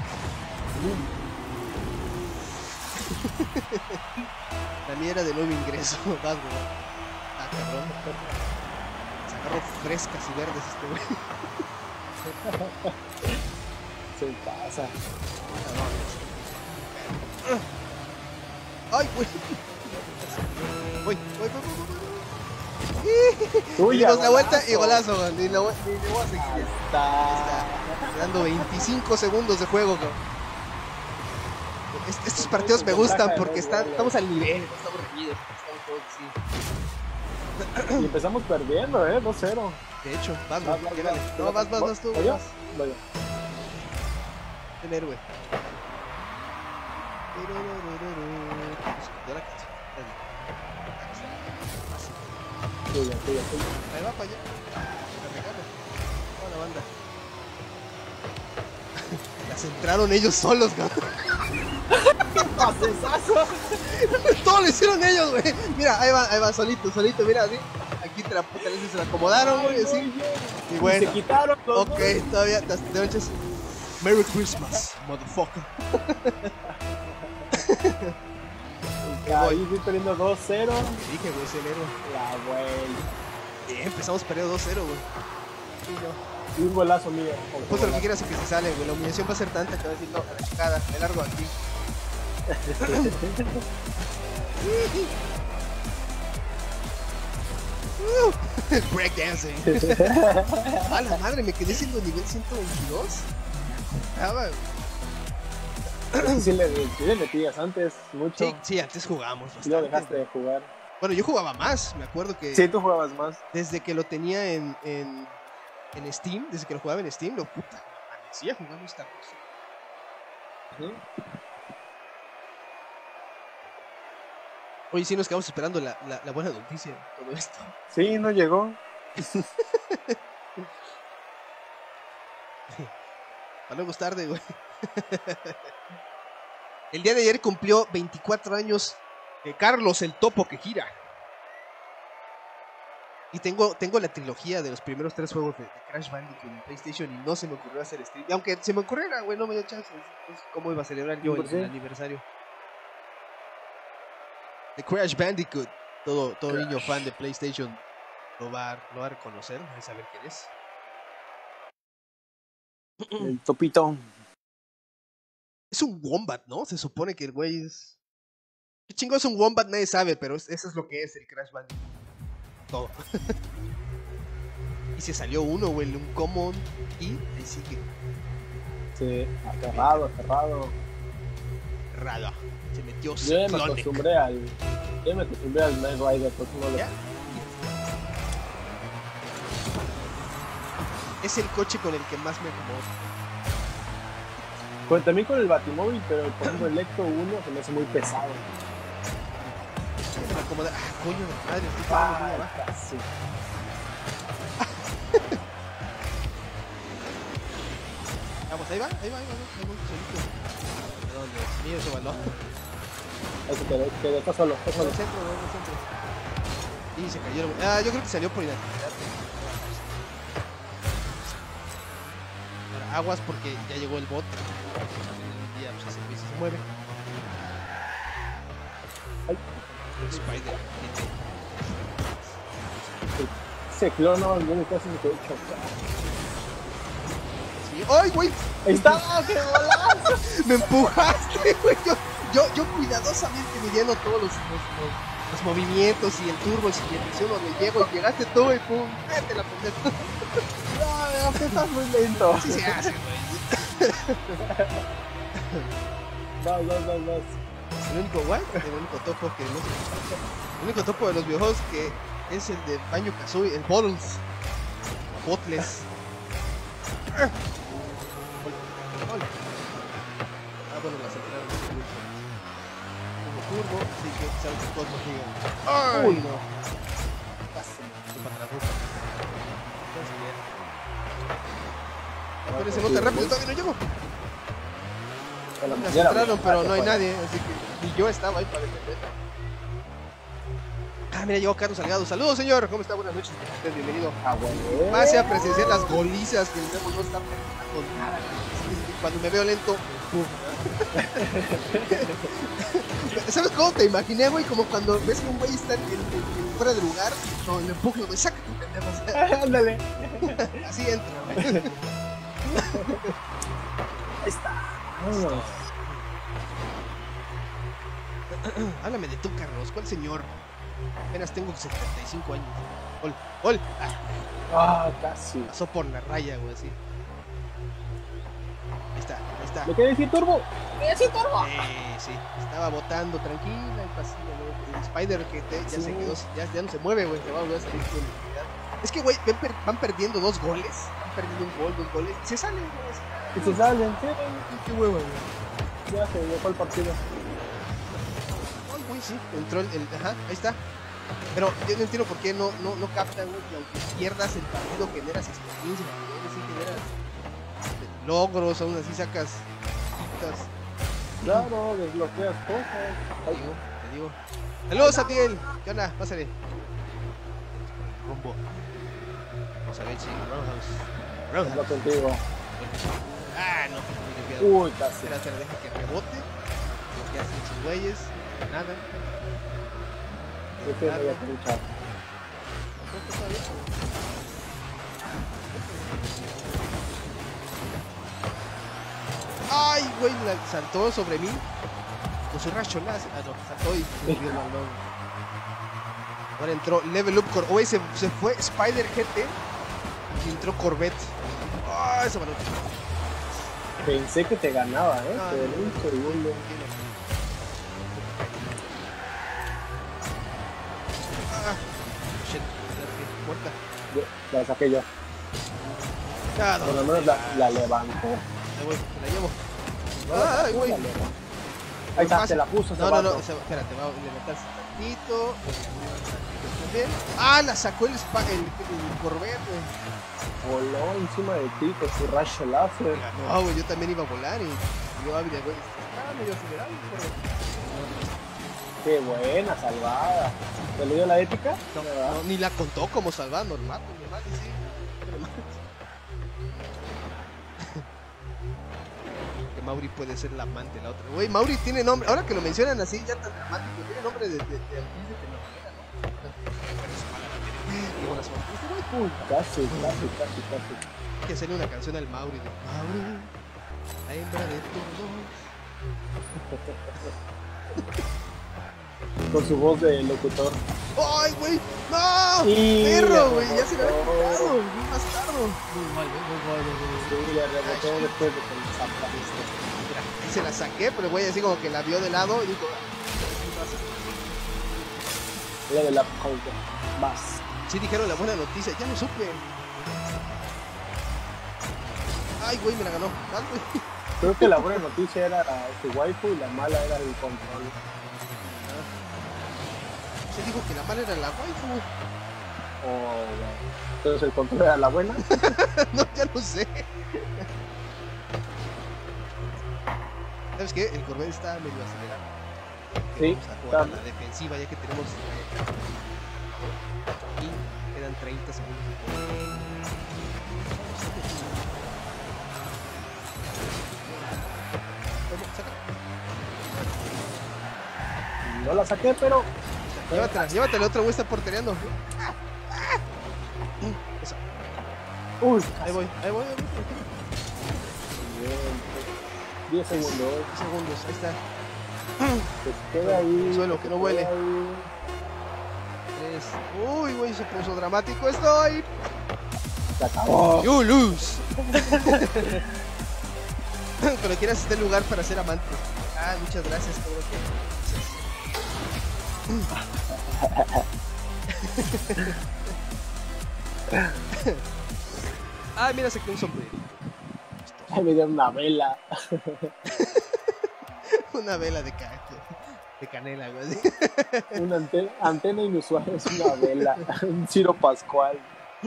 La mía era de nuevo ingreso. Vas, güey. Ah, cabrón. Se agarró frescas y verdes este güey. Se pasa. Ay, güey. Voy, voy, voy, voy, voy. Tuya, Y dimos la vuelta golazo. y golazo, man. Ni la vu- ni le voy a seguir. Ahí Está está. quedando veinticinco segundos de juego, cabrón. Est- Estos partidos me Con gustan ventaja de porque dos están, goles. estamos al nivel, no estamos reñidos, estamos todos así. Y empezamos perdiendo, ¿eh? dos cero. De hecho, vas, Vas, güey, vas, llégale. vas. No, vas, vas, vas tú, ¿Voy yo? vas. Voy yo. El héroe. Ya la canción. Tuya, tuya, tuya. Ahí va para allá. La regalo. Toda la banda. Las entraron ellos solos, cabrón. ¡Pasesazo! Todo lo hicieron ellos, güey. Mira, ahí va, ahí va, solito, solito, mira, así. Aquí te la puta leche se la acomodaron, güey, Muy así. bien. Y Y bueno, se quitaron los ok, dos. todavía te te manches. Merry Christmas, motherfucker. Ahí estoy perdiendo dos cero. Te dije, güey, es el héroe. La güey. Bien, empezamos perdiendo dos cero, güey. Y un golazo mío. Después de lo que quieras y que se sale, güey. La humillación va a ser tanta que va a decir, no, a la chingada, me largo aquí. Breakdancing. A la madre, me quedé siendo nivel ciento veintidós. Ah, va. Sí le, sí le metías antes mucho. Sí, sí, antes jugábamos Y lo bastante. dejaste de jugar. Bueno, yo jugaba más, me acuerdo que Sí, tú jugabas más. desde que lo tenía en, en, en Steam, desde que lo jugaba en Steam, lo puta, me amanecía jugando esta cosa. Ujú. Oye, sí, nos quedamos esperando la, la, la buena noticia de todo esto. Sí, no llegó. Para luego es tarde, güey. El día de ayer cumplió veinticuatro años eh, Carlos el Topo que gira. Y tengo, tengo la trilogía de los primeros tres juegos de, de Crash Bandicoot en PlayStation y no se me ocurrió hacer stream. Y aunque se me ocurriera, güey, no me dio chance. Entonces, ¿cómo iba a celebrar yo el, ¿Por qué? el aniversario? De Crash Bandicoot. Todo, todo niño fan de PlayStation lo va, lo va a reconocer, va a saber quién es. El topito. Es un Wombat, ¿no? Se supone que el güey es... ¿Qué chingo es un Wombat? Nadie sabe, pero es- eso es lo que es el Crash Bandicoot. Todo. Y se salió uno, güey, un common y ahí sigue. Sí, aferrado, aferrado. Rada. Se metió Yo ya me Cyclonic. acostumbré al. Yo me acostumbré al Knight Rider, por eso no lo. ¿Ya? Es el coche con el que más me acomodo. Pues también con el Batimóvil, pero por ejemplo el Ecto uno se me hace muy pesado. Me acomoda. Ah, coño de madre, estoy parando muy Ah, abajo. casi. Vamos, ahí va, ahí va, ahí va, ahí voy, solito. Perdón, Dios mío, ese balón. Ahí se quedó, quedó, está solo, está En solo. el centro, en el centro. Y se cayó el... Ah, yo creo que salió por inactividad. Ahora, aguas porque ya llegó el bot. Y ya, pues, ese güey se mueve. Ay. Spider. Ese clono, yo casi me quedé chocado. Sí. ¡Ay, güey! Ahí está, qué golazo. ¡Me empujaste, güey! Yo, yo, yo cuidadosamente midiendo todos los, los, los, los movimientos y el turbo y si el visión donde llego y llegaste tú y pum, vete la pendeja. No, no, que estás muy lento. Sí se hace, güey. Vas, vas, vas, vas. El único guay, el único topo que no sé. El único topo de los videojuegos que es el de Banjo Kazooie, el Bottles. Bottles. Hola. Ah, bueno, la aceleraron. Como turbo, así que sabes que todos nos digan. ¡Ay! Uy, no. Se para atrás, ruta. Espérense, no te rápido, todavía no llego. A la Me mañana, aceleraron, güey. pero Ah, no hay se fue. nadie, así que ni yo estaba ahí para defender. Ah, mira, llegó Carlos Salgado. Saludos, señor. ¿Cómo está? Buenas noches. Usted, bienvenido. Ah, güey. Pase a presenciar las golizas que el Memo no está preparando nada. Y cuando me veo lento, ¡pum! ¿Sabes cómo te imaginé, güey? Como cuando ves que un güey está en, en- en fuera de lugar, no, le empujo, güey, saca tu pendejo. O sea, Ándale. así entra, güey. Ahí está. Vámonos. Háblame de tú, Carlos. ¿Cuál señor? Apenas tengo setenta y cinco años. Gol, gol. Ah, Ah, casi. pasó por la raya, güey, así. Ahí está, ahí está. ¿Me quedé decir turbo? ¡Me decir turbo! Eh, sí, estaba botando tranquila y pasilla, güey. El Spider que te- ya Sí. se quedó, ya, ya no se mueve, güey. Se va a volver a salir con velocidad. Es que, güey, ven per- van perdiendo dos goles. Van perdiendo un gol, dos goles. Y se salen, güey. así. Y se salen, sí. Qué huevo, güey. Ya se dejó el partido. Ay, güey, sí. Entró el, el- Ajá, ahí está. Pero yo no entiendo por qué no, no, no captan, güey, que aunque pierdas el partido generas experiencia, güey. Sí generas logros, aún así sacas citas. Claro, desbloqueas cosas. Te digo, te digo. Saludos, Atiel. ¿Qué onda? Pásale. Rumbo. Vamos a ver si Roundhouse. Hablo Roundhouse. contigo. Ah, no. muy desviado. Uy, casi. Espera, espera, deja que rebote. Lo que hacen sus güeyes. Nada. Este no voy a luchar. ¿Cuánto está bien? Ay, güey, la- saltó sobre mí. Con su racholas. Ah, no, saltó y me dio el balón. Ahora entró Level Up Cor. Güey, se, se fue Spider G T y entró Corvette. Ah, ese balón. Pensé que te ganaba, ¿eh? No, Pero no, un segundo. Ah, shit, ya que muerta. Yo- La saqué yo. Ah, no, Por lo menos la, la levanto. Ahí voy, me la llevo. No, Ah, la- ay, güey. la levanto. Ahí está, se la puso. No, ese no, no, vato. ese- espérate, va a levantarse tantito. También. Ah, la sacó el, spa, el, el Corvette, güey. Voló encima de ti con su rayo láser. No, güey, yo también iba a volar y yo hábil, güey. Ah, medio acelerado, pero Qué buena salvada. ¿Te le dio la épica? no, ¿Verdad? no, ni la contó como salvada, normal, normal, sí. Normal. Que Mauri puede ser la amante de la otra. Güey, Mauri tiene nombre, ahora que lo mencionan así, ya tan dramático, tiene nombre de, de, de actriz de telenovela, ¿no? Qué buena suerte. Este güey, Uy, casi, casi, casi, casi. hay que hacerle una canción al Mauri de Mauri, la hembra de todos. Con su voz de locutor. ¡Ay, güey! ¡No! Y ¡Perro, le güey! Ya se lo había rebotó. quitado. Muy bastardo. Muy mal, güey, muy mal, muy mal. Sí, le rebotó después de que le sacaste. Mira, ahí se la saqué, pero el güey así como que la vio de lado y dijo... Level up, Hulk. Más. Sí dijeron la buena noticia, ya lo supe. Ay, güey, me la ganó. Ay, güey. Creo que la buena noticia era su waifu y la mala era el control. Se dijo que la mala era la waifu. Oh, bueno. Entonces el control era la buena. No, ya no sé. ¿Sabes qué? El Corvette está medio acelerado. Sí, Vamos a jugar a está- la defensiva ya que tenemos... Y quedan treinta segundos. Vamos, saca. No la saqué, pero. Llévatela, llévatela, otro güey está portereando. Eso. Uy, Ahí voy, ahí voy, ahí voy. diez segundos. diez segundos, ahí está. Que se queda ahí. Suelo, que no se huele. queda ahí. Tres. Uy, güey, se puso dramático esto. Ay. Se acabó. You lose. Cuando quieras este lugar para ser amante. Ah, muchas gracias, todo lo que Ah, mira, se quedó un sombrero. Ay, me dieron una vela. Una vela de, ca de canela, güey. Una antena, antena inusual es una vela. Un Ciro Pascual.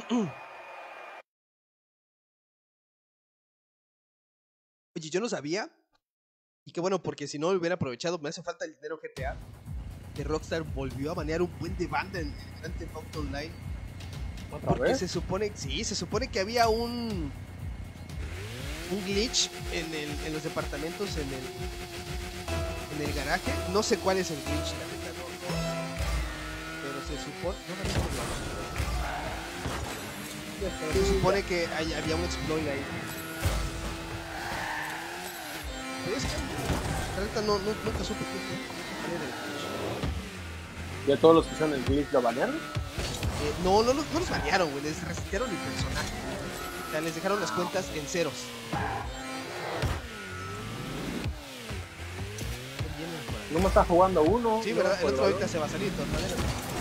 Oye, yo no sabía. Y qué bueno, porque si no lo hubiera aprovechado, me hace falta el dinero G T A. Que Rockstar volvió a banear un buen de banda en el Grand Theft Auto Online. ¿Otra Porque vez? se supone, sí, se supone que había un un glitch en, el, en los departamentos, en el en el garaje. No sé cuál es el glitch, la neta, no, no. Pero se supone, no, no, no, no. Se supone que hay- había un exploit ahí. Pero es que la neta no, no, nunca supe qué fue. ¿Cuál era el glitch? ¿Y a todos los que hicieron el glitch lo banearon? Eh, no, no, los- no los banearon, güey. Les resetearon el personaje. O sea, les dejaron las cuentas en ceros. Vienen por ahí. No me está jugando uno. Sí, no, ¿verdad? El por otro el ahorita se va a salir de todas maneras.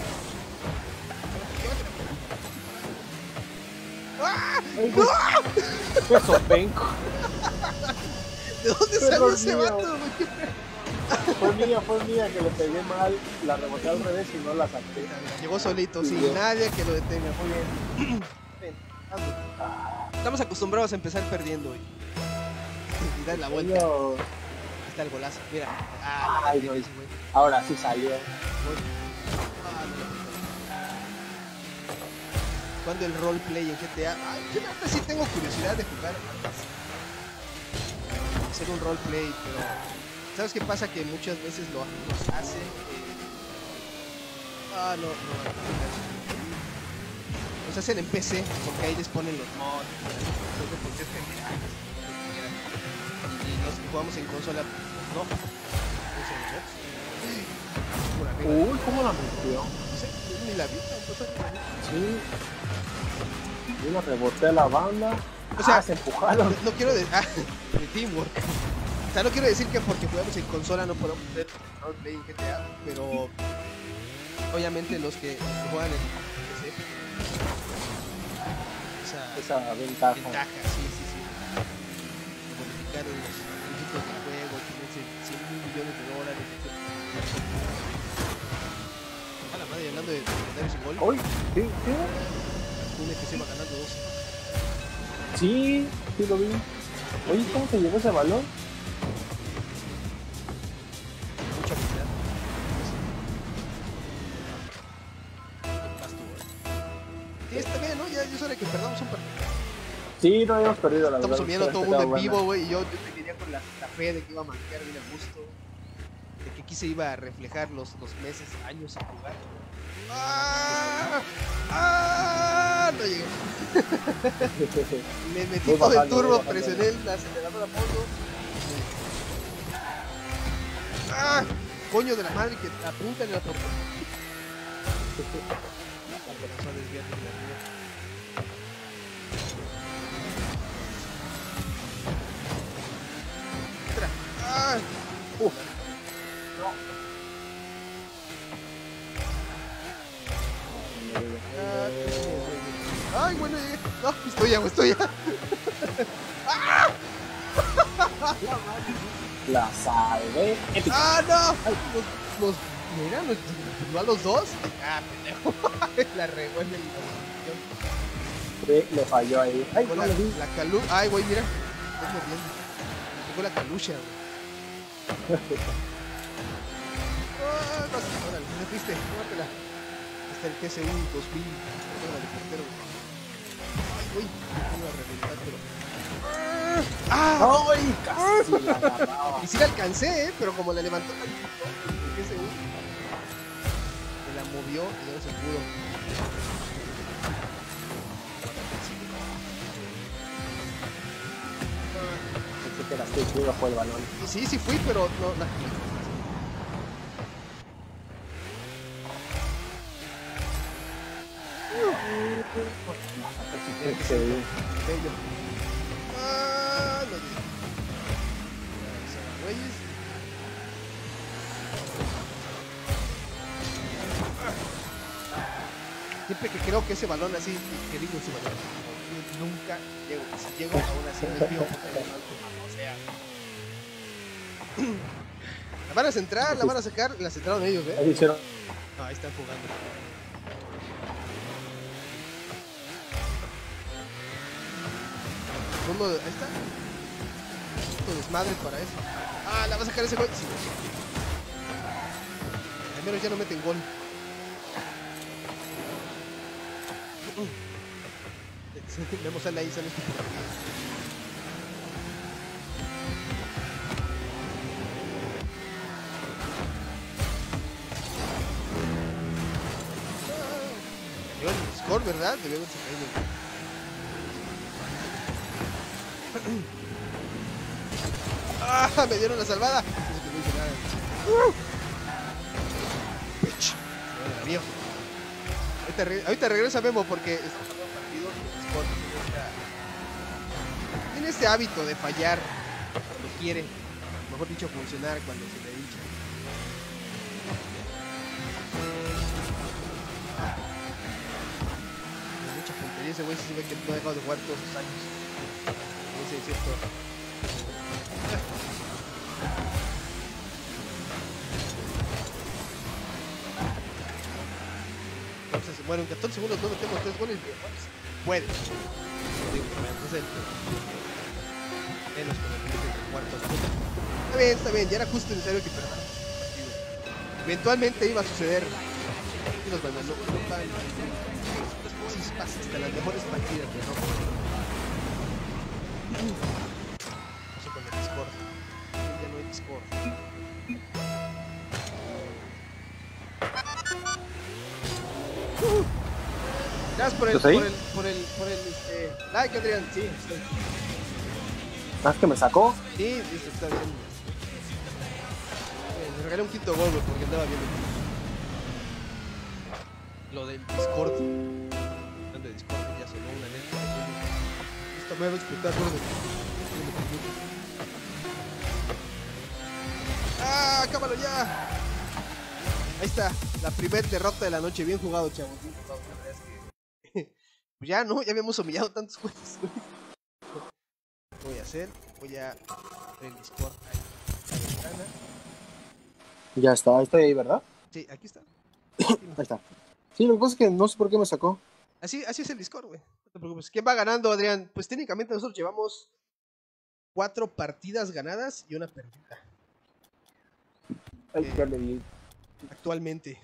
¡Ah! Ay, pues, ¡qué sopenco! ¿De dónde Fue salió error ese mío. vato, güey? Fue mía, fue mía que le pegué mal, la reboté al revés y no la saqué. Llegó solito, Sí, sin bien. nadie que lo detenga. Muy bien. Ven, hazlo. Estamos acostumbrados a empezar perdiendo, güey. Y dar la vuelta. Ahí Yo- está el golazo. Mira. Ah, la Ay, batalla no. ese güey. Ahora sí salió. Gol. Ah, no la pegó. ¿Cuándo el roleplay en G T A? Ay, yo la verdad sí tengo curiosidad de jugar antes. Hacer un roleplay, pero ¿sabes qué pasa? Que muchas veces lo los hacen. eh, Ah, no, no. Los hacen en P C porque ahí les ponen los mods, los de funciones generales, lo que quieran. Y los que jugamos en consola, pues no. Usan mods. Por arriba. Uy, ¿cómo la metió? No sé, ni la vi, tampoco ni la vi. Sí. Yo la reboté a la banda. O sea, Ah, se empujaron. No, no quiero decir. Ah, de teamwork. O sea, no quiero decir que porque jugamos en consola no podemos hacer roleplay en G T A, pero obviamente los que, los que juegan en P C, esa Esa ventaja. ventaja, sí, sí, sí. Modificar los requisitos del juego, tienen cien mil millones de dólares. A la madre, hablando de legendarios y gol, Uy, sí, sí. un F C va ganando dos. Sí, sí lo vi. Oye, ¿cómo se llevó ese balón? Mucha habilidad. Vas tú, güey. Sí, está bien, ¿no? Ya es hora de que perdamos un partido. Sí, no habíamos perdido la Estamos verdad. sumiendo a todo el Pero mundo en estaba vivo, güey. Y yo, yo te quería con la, la fe de que iba a manquear bien a gusto. De que aquí se iba a reflejar los, los meses, años sin jugar. ¡Ah! ¡Ah! No llegué. buena. Le metí Voy todo el bajando, turbo, voy bajando. presioné el acelerador a fondo. ¡Ah! Coño de la madre que apunta en la torre. Empezó a desviar de la arriba. Entra. ¡Ah! Uf. Ah, ¡ay, bueno, llegué! ¡No, estoy ya, estoy ya! La salvé. Épica. ¡Ah, no! Los, los, mira, nos tiró a los dos. ¡Ah, pendejo! La regó en el... Sí, le falló ahí. Ay, Con no la, le di. la calu... ¡Ay, güey, mira! Estoy mordiendo. Tengo la calucha, güey. ¡Ah, no! Órale, me fuiste, tómatela. Hasta el T C U dos mil. Tómala de portero, güey. ¡Ay, güey! Me iba a reventar, pero... ¡Ah! ¡Ay, casi la agarraba! Y sí la alcancé, ¿eh? Pero como la levantó tantito, el T C U me la movió y ya no se pudo. Pensé que era así, que iba por el balón. Y sí, sí fui, pero no... no. Tiene que ser Sí. bello. ¡Ah! No llegué. Se va, güeyes. Siempre que creo que ese balón así, que digo ese balón, nunca llego. Si llego aún así me fío porque el balón, o sea. La van a centrar, la van a sacar, la centraron ellos, ¿eh? Ahí hicieron. No, ahí están jugando. Uno, ahí está. Esto desmadre para eso. Ah, la va a sacar ese gol. Sí. Al menos ya no meten gol. Vemos a la ahí, sale este por aquí. Cayó el score, ¿verdad? Debió haberse caído. ¡Ah! Me dieron la salvada. Eso que no hice nada. Bitch. nervioso. Ahorita, re ahorita regresa Memo porque está jugando partidos con Discord. Tiene, esta, tiene este hábito de fallar cuando quiere, mejor dicho, funcionar cuando se le hincha. Mucha puntería, ese güey se ve que no ha dejado de jugar todos sus años. Ese es cierto. Entonces, bueno, en catorce segundos no metemos tres goles, pero bueno, puede. Entonces, menos con el cuarto. Está bien, está bien, ya era justo y necesario que perdamos el partido. Eventualmente iba a suceder. Y nos van a no, no tan chispas hasta las mejores partidas de rojo. Eso con el Discord. Ya no hay Discord. Uh. Gracias por el, por el, por el, por el, este, like, Adrián. Sí, sí. ¿Sabes que me sacó? Sí, eso está bien. Eh, me regalé un quinto gol, güey, porque andaba bien. Lo del Discord. Hablando de Discord, ya sonó una alerta. Esta me va a explotar, güey. ¡Ah! ¡Acábalo ya! Ahí está, la primera derrota de la noche. Bien jugado, chavos. Bien jugado, la verdad es que... Pues ya, ¿no? Ya habíamos humillado tantos juegos, güey. Voy a hacer, voy a abrir el Discord ahí, la ventana. Ya está, estoy ahí, ¿verdad? Sí, aquí está. Ahí está. Sí, lo que pasa es que no sé por qué me sacó. Así, así es el Discord, güey. No te preocupes. ¿Quién va ganando, Adrián? Pues técnicamente nosotros llevamos cuatro partidas ganadas y una perdida. Ay, eh, ya le di. Actualmente.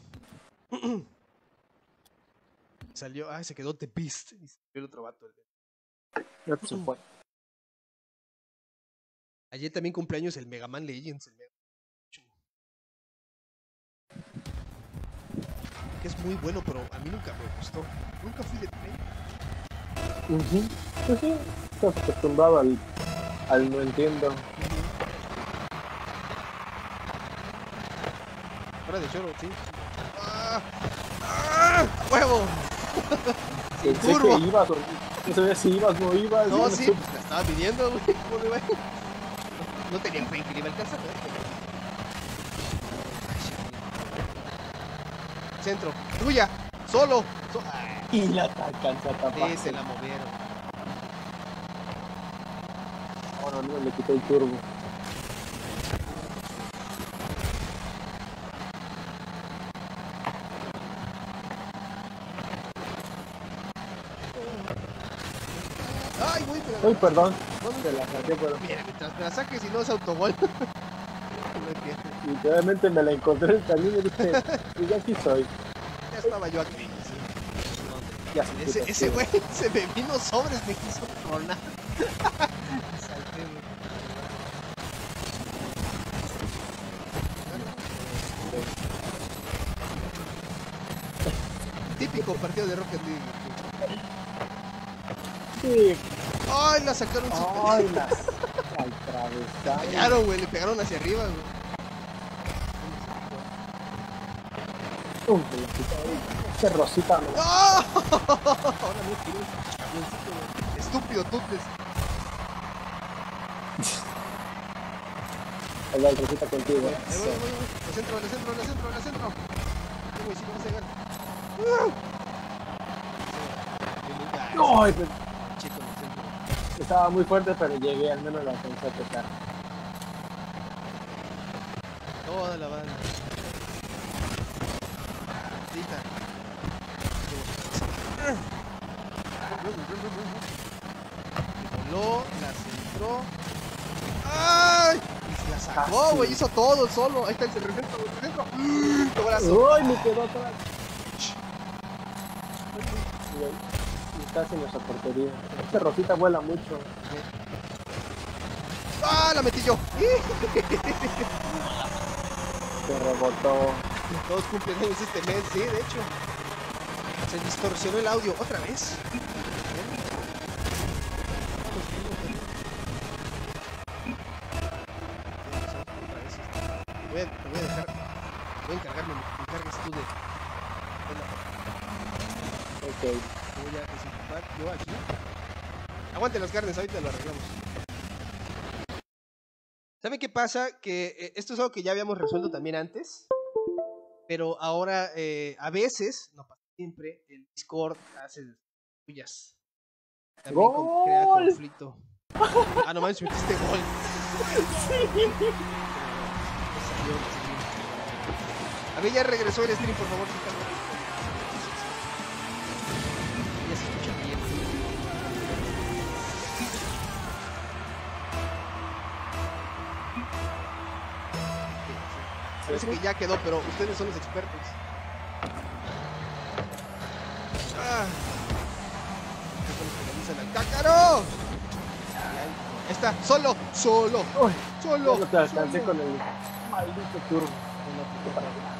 Salió, ay, se quedó Tepist. Y salió el otro vato. Ya se fue. Ayer también cumpleaños el Mega Man Legends. El Mega... Que es muy bueno, pero a mí nunca me gustó. Nunca fui de Play. Uh-huh. Pues sí, estás acostumbrado al, al no entiendo. Uh-huh. Fuera de choro, sí. ¡Ah! ¡Ah! ¡Huevo! Pensé Turbo. que ibas, o no sabía si ibas o no ibas. No, sí, sí, me... pues la estaba pidiendo, güey. ¿Cómo le iba? No tenía fe en que le iba a alcanzar. Centro, tuya, solo. So y la alcanza a tapar. Sí, se la movieron. Ahora no, le quitó el turbo. Ay, güey, pero... Uy, perdón. ¿Dónde te la saqué, pero... Mira, mientras me la saques y no es autogol. Literalmente me la encontré en el camino y dije, y ya aquí soy. Ya estaba yo aquí. Sí. Ya, ese ese güey se me vino sobres, me quiso tronar. Salté, güey. Típico partido de Rocket League. Sí. Ay, la sacaron. Ay, la atravesaron. Fallaron, güey, le pegaron hacia arriba, güey. Uy, me la quitaron. Ese Rosita no. ¡No! Ahora no quiero ese camioncito, güey. Estúpido, Tutles. Ahí va el Rosita contigo. Ahí voy, ahí voy, ahí voy. Al centro, al centro, al centro, al centro. Ay, güey, sí, vamos a llegar. ¡No! Ay, pues, Chico, en el centro. estaba muy fuerte, pero llegué, al menos la alcancé a tocar. Toda la banda. Grita. Voló, la centró. ¡Ay! Y se la sacó, güey. Hizo todo solo. Ahí está el centro, el centro. ¡Tu brazo! ¡Uy! Me quedó atrás. Y casi en nuestra portería. Este Rosita vuela mucho. ¡Ah! La metí yo. Se rebotó. Todos cumplen años este mes, sí, de hecho. Se distorsionó el audio otra vez. Voy a, te voy a dejar. Voy a encargarme, me encargas tú de. Voy a desequipar yo aquí. Aguante las carnes, ahorita lo arreglamos. ¿Saben qué pasa? Que eh, esto es algo que ya habíamos resuelto también antes. Pero ahora, eh, a veces, no pasa siempre, el Discord hace suyas. También con- crea ¡Gol! conflicto. Ah, no manches, metiste gol. A ver, ya regresó el stream, por favor. Ya se escucha bien. Parece que ya quedó, pero ustedes son los expertos. Ah. Al cácaro. Ahí está, solo, solo, Uy, solo. ya no te alcancé solo. con el maldito turbo. No, no, para allá.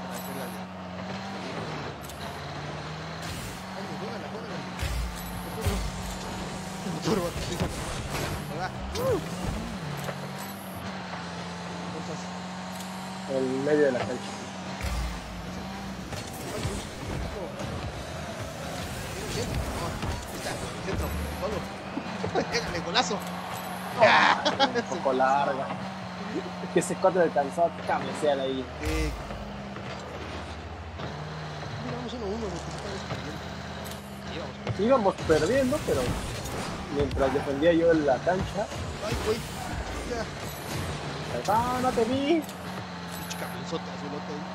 Turbo. Ahí va. El medio de la cancha. Centro, solo. Déjale, golazo. Un poco larga. Es que ese cuatro alcanzó a cabecear ahí. Eh, mira, vamos uno a uno, porque se está perdiendo. Ahí vamos. Íbamos perdiendo, pero mientras defendía yo en la cancha. Ay, güey. Ya. ¡Ah, no te vi! Pinche camionzota azulote ahí.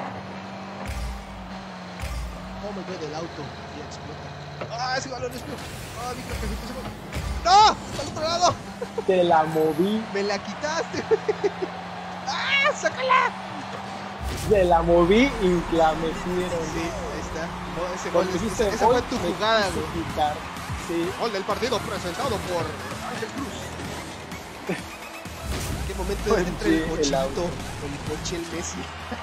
Oh my god, el auto. Y explota. Ah, ese balón es mío. Ah, mi cajito ese balón. ¡No! ¡Está al otro lado! Te la moví, ¡Me la quitaste! ¡Ah! ¡Sácala! te la moví y la metieron. Sí, ahí está. No, ese gol, Cuando esa, dijiste esa gol, fue tu me jugada, quise güey. quitar. Sí. Gol del partido presentado por Ángel Cruz. ¿Qué momento Pues entra sí, el el cochito? auto. El coche, el Messi.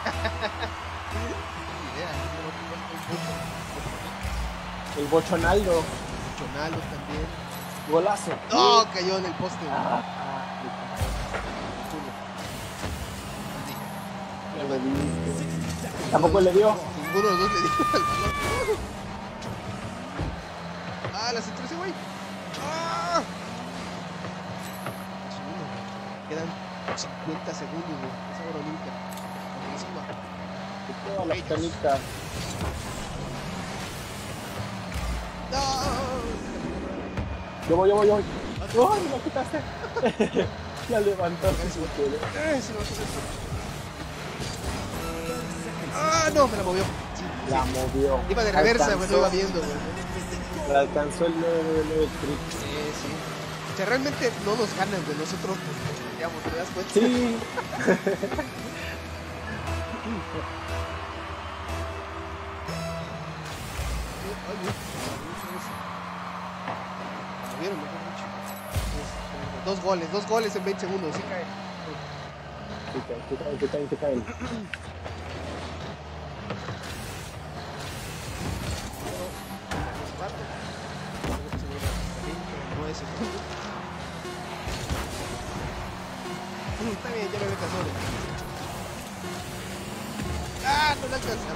El bochonaldo. Chonalo también. Golazo. ¡No! Cayó en el poste. Ah, no le diste. Tampoco le dio. Ninguno de los dos le dio al balón. ¡Ah! La centró ese güey. ¡Ah! Segundo, güey. Quedan cincuenta segundos, güey. Es ahora o nunca. Por encima. Todas las canitas. ¡No! Yo voy, yo voy, yo voy. ¡Oh, me lo quitaste! La levantó. Eh, se lo hace esto. ¡Ah! No, me la movió. Sí, La sí. movió. Iba de reversa, güey, Alcanzó- lo iba viendo, güey. La alcanzó el nueve nueve nueve trick. Sí, sí. O sea, realmente no nos ganan, güey. Nosotros nos peleamos, ¿te das cuenta? Sí. Ay, güey. Lo vieron, mejor dicho. Dos goles, dos goles en veinte segundos. Sí cae. Sí, cae, sí cae, sí cae, sí cae. nueve segundos. Está bien, ya me había cansado de... ¡Ah! No le alcanza.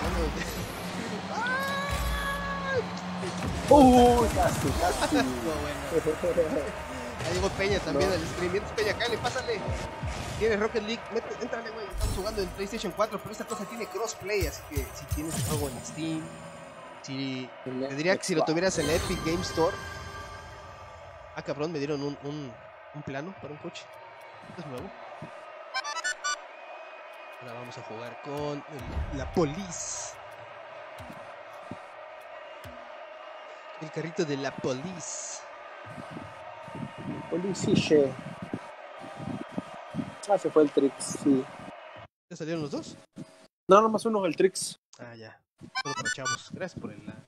¡Uh! Casi, casi. No, bueno. Ahí llegó Peña también No. al stream. Mientras Peña, cállale, pásale. Tienes Rocket League, Mete, entrale, güey. Estamos jugando en PlayStation cuatro, pero esta cosa tiene crossplay, así que si tienes el juego en Steam, si te diría que si lo tuvieras en la Epic Game Store. Ah, cabrón, me dieron un, un, un plano para un coche. Esto es nuevo. Ahora vamos a jugar con el- la Police. El carrito de la Police. Policiche. Ah, se fue el Trix, sí. ¿Ya salieron los dos? No, nomás uno, el Trix. Ah, ya. Solo para chavos. Gracias por el like.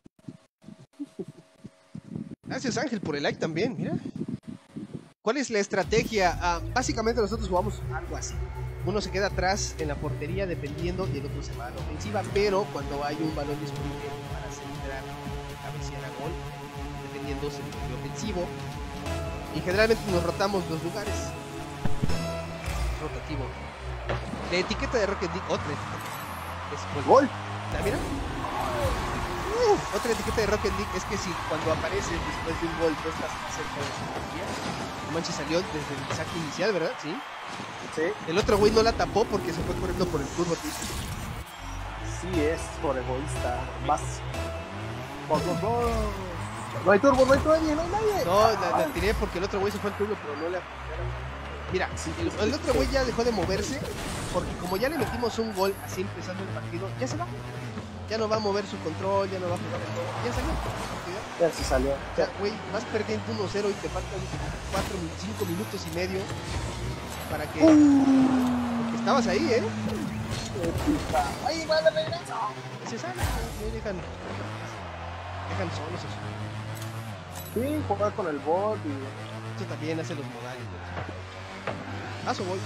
Gracias, Ángel, por el like también. Mira. ¿Cuál es la estrategia? Ah, básicamente nosotros jugamos algo así. Uno se queda atrás en la portería dependiendo y el otro se va a la ofensiva, pero cuando hay un balón disponible para centrar, cabecear a gol, dependiendo si es ofensivo. Y generalmente nos rotamos los lugares. Rotativo. La etiqueta de Rocket League, otra etiqueta. Es gol. Gol. ¿La mira? Uf. Otra etiqueta de Rocket League es que si cuando apareces después de un gol tú estás cerca de su portería, no manches, salió desde el saque inicial, ¿verdad? Sí. Sí, El otro güey no la tapó porque se fue corriendo por el turbo, tío. sí es por egoísta. Vas. Vos, vos, vos. No hay turbo, no hay nadie, no hay nadie. No, la, la tiré porque el otro güey se fue al turbo, pero no le apuntaron. Mira, Sí, el, el otro güey ya dejó de moverse porque como ya le metimos un gol así empezando el partido, ya se va. Ya no va a mover su control, ya no va a jugar el juego. Ya salió. Ya se salió. O sea, güey, vas perdiendo uno cero y te faltan cuatro, cinco minutos y medio para que... Porque estabas ahí, ¿eh? ¡Ay, va de regreso! Se sale, me dejan... Dejan solos eso. Sí, jugar con el bot y... Esto también hace los modales. Paso, voy.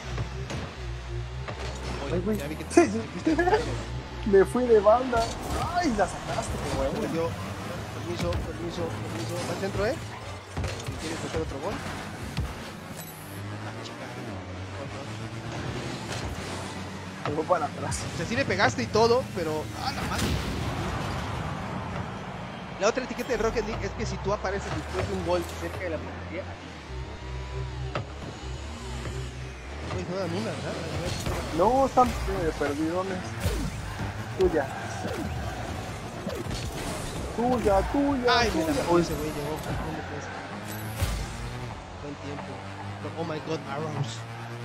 Ay, güey. Ya vi que te, Sí, te sí. fuiste al palo. Me fui de banda. ¡Ay, la sacaste, qué bueno! Perdió. Permiso, permiso, permiso. ¿Vas dentro, eh? ¿Quieres meter otro gol? Ah, chica. Me voy para atrás. O sea, sí le pegaste y todo, pero... ¡Ah, la madre! La otra etiqueta de Rocket League es que si tú apareces después de un gol cerca de la portería... Pues no dan una, ¿verdad? No, están eh, perdidones. Tuya. Tuya, tuya, Ay, me la tuya. pegó Uy, ese güey, llegó. ¿Dónde fue ese? Buen tiempo. Oh my god, arrows.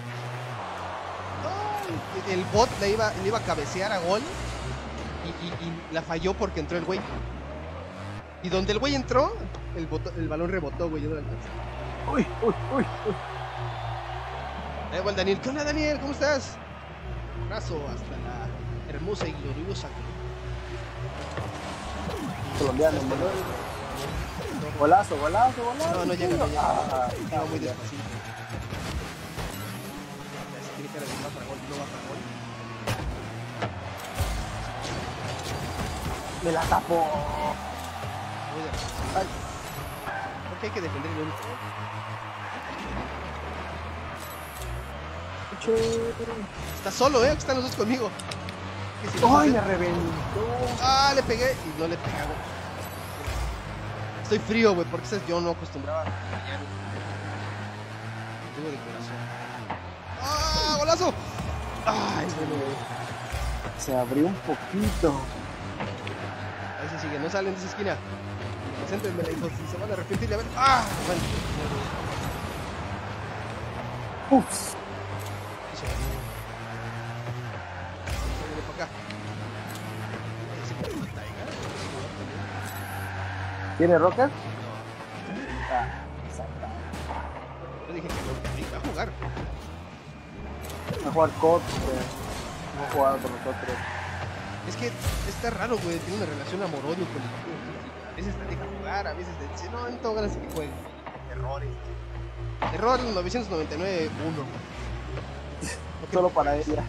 Ay, el bot le iba, le iba a cabecear a gol y, y, y la falló porque entró el güey. Y donde el güey entró, el, boto, el balón rebotó, güey, yo no lo alcancé. uy, uy, uy, uy. Ahí va el Daniel. ¿Qué onda, Daniel? ¿Cómo estás? Un abrazo hasta la hermosa y gloriosa Colombiano, Manuel. Golazo, golazo, golazo. No, no llega, no llega. Ah, Llega muy ya. despacito. Ya se tiene cara de que va para gol, no va para gol. Me la tapó. Muy despacito. Ay, Porque hay que defender el único gol. che. Está solo, ¿eh? Están los dos conmigo. Que si no Ay, se- me reventó. Ah, le pegué y no le pegaba. Estoy frío, güey, porque ¿sabes? Yo no acostumbraba a fallar. Tengo de corazón. ¡Ah, golazo! Ay, bueno, güey. Se abrió un poquito. Ahí se sigue, no salen de esa esquina. Concéntrenme, hijos, si se van a arrepentir. A ver. ¡Ah! Bueno. Uf. Eso. Viene para acá. Ese que me traiga. ¿Tiene Rocket? Ah, exacto. Yo dije que no, que va a jugar. Va a jugar C O D, eh, no ha jugado con nosotros. Es que está raro, güey. Tiene una relación amor-odio con el juego. A veces te deja jugar, a veces te dice, no, no tengo ganas de que juegue. Errores. Error novecientos noventa y nueve uno. Solo para ella.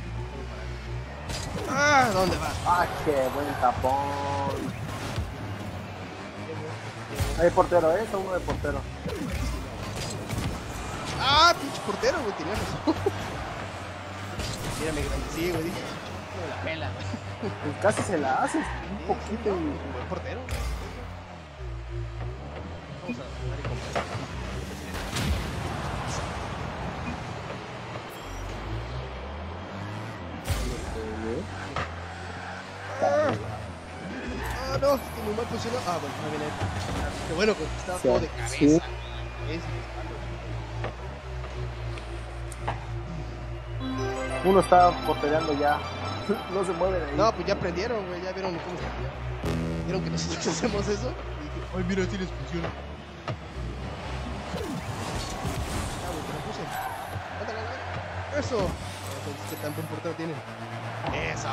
Ah, ¿dónde vas? Ah, qué buen tapón. Hay portero, ¿eh? Está uno de portero. Ah, pinche portero, güey, tenías razón. Mírame, grande. Sí, güey, dije, no me la pela. Pues casi se la haces un poquito y... Buen portero. Vamos a jugar y comprar. Ah, ah, no, estoy muy mal posicionado. Ah, bueno, no viene. Qué bueno que estaba Sí, todo de cabeza. sí. Cabeza y de espalda. Uno está portereando ya. No se mueven ahí. No, pues ya aprendieron, güey, ya vieron cómo está. Vieron que nosotros hacemos eso. Y dije, ay, mira, así les funciona. Ah, güey, te lo puse. Ándale, ándale. Eso. Entonces, ¿qué tan buen portero tienen? Eso.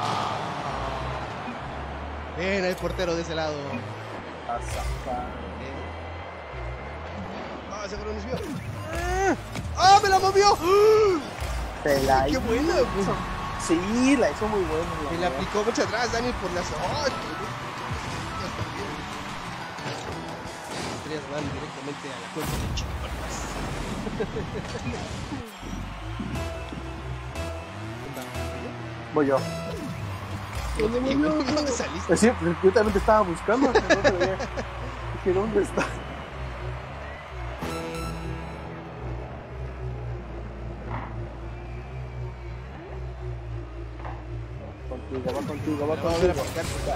Bien, hay portero de ese lado. A sacar. Bien. Ah, ese cabrón nos vio. ¡Ah, me la movió! ¡Ah! Se la ¡Qué hizo. buena, güey! Sí, la hizo muy buena. Me la verdad. aplicó mucho atrás, Daniel, por las... ¡Ay, qué bueno! Ya está bien. Las estrellas van directamente a la cuenta de chingonas. Voy yo. ¿Dónde, ¿Dónde ¿Dónde, murió? ¿Dónde saliste? Sí, yo también te estaba buscando, pero no te veía. Dije, ¿dónde está? Contigo, va contigo, va No, vamos a ver a contigo. marcar.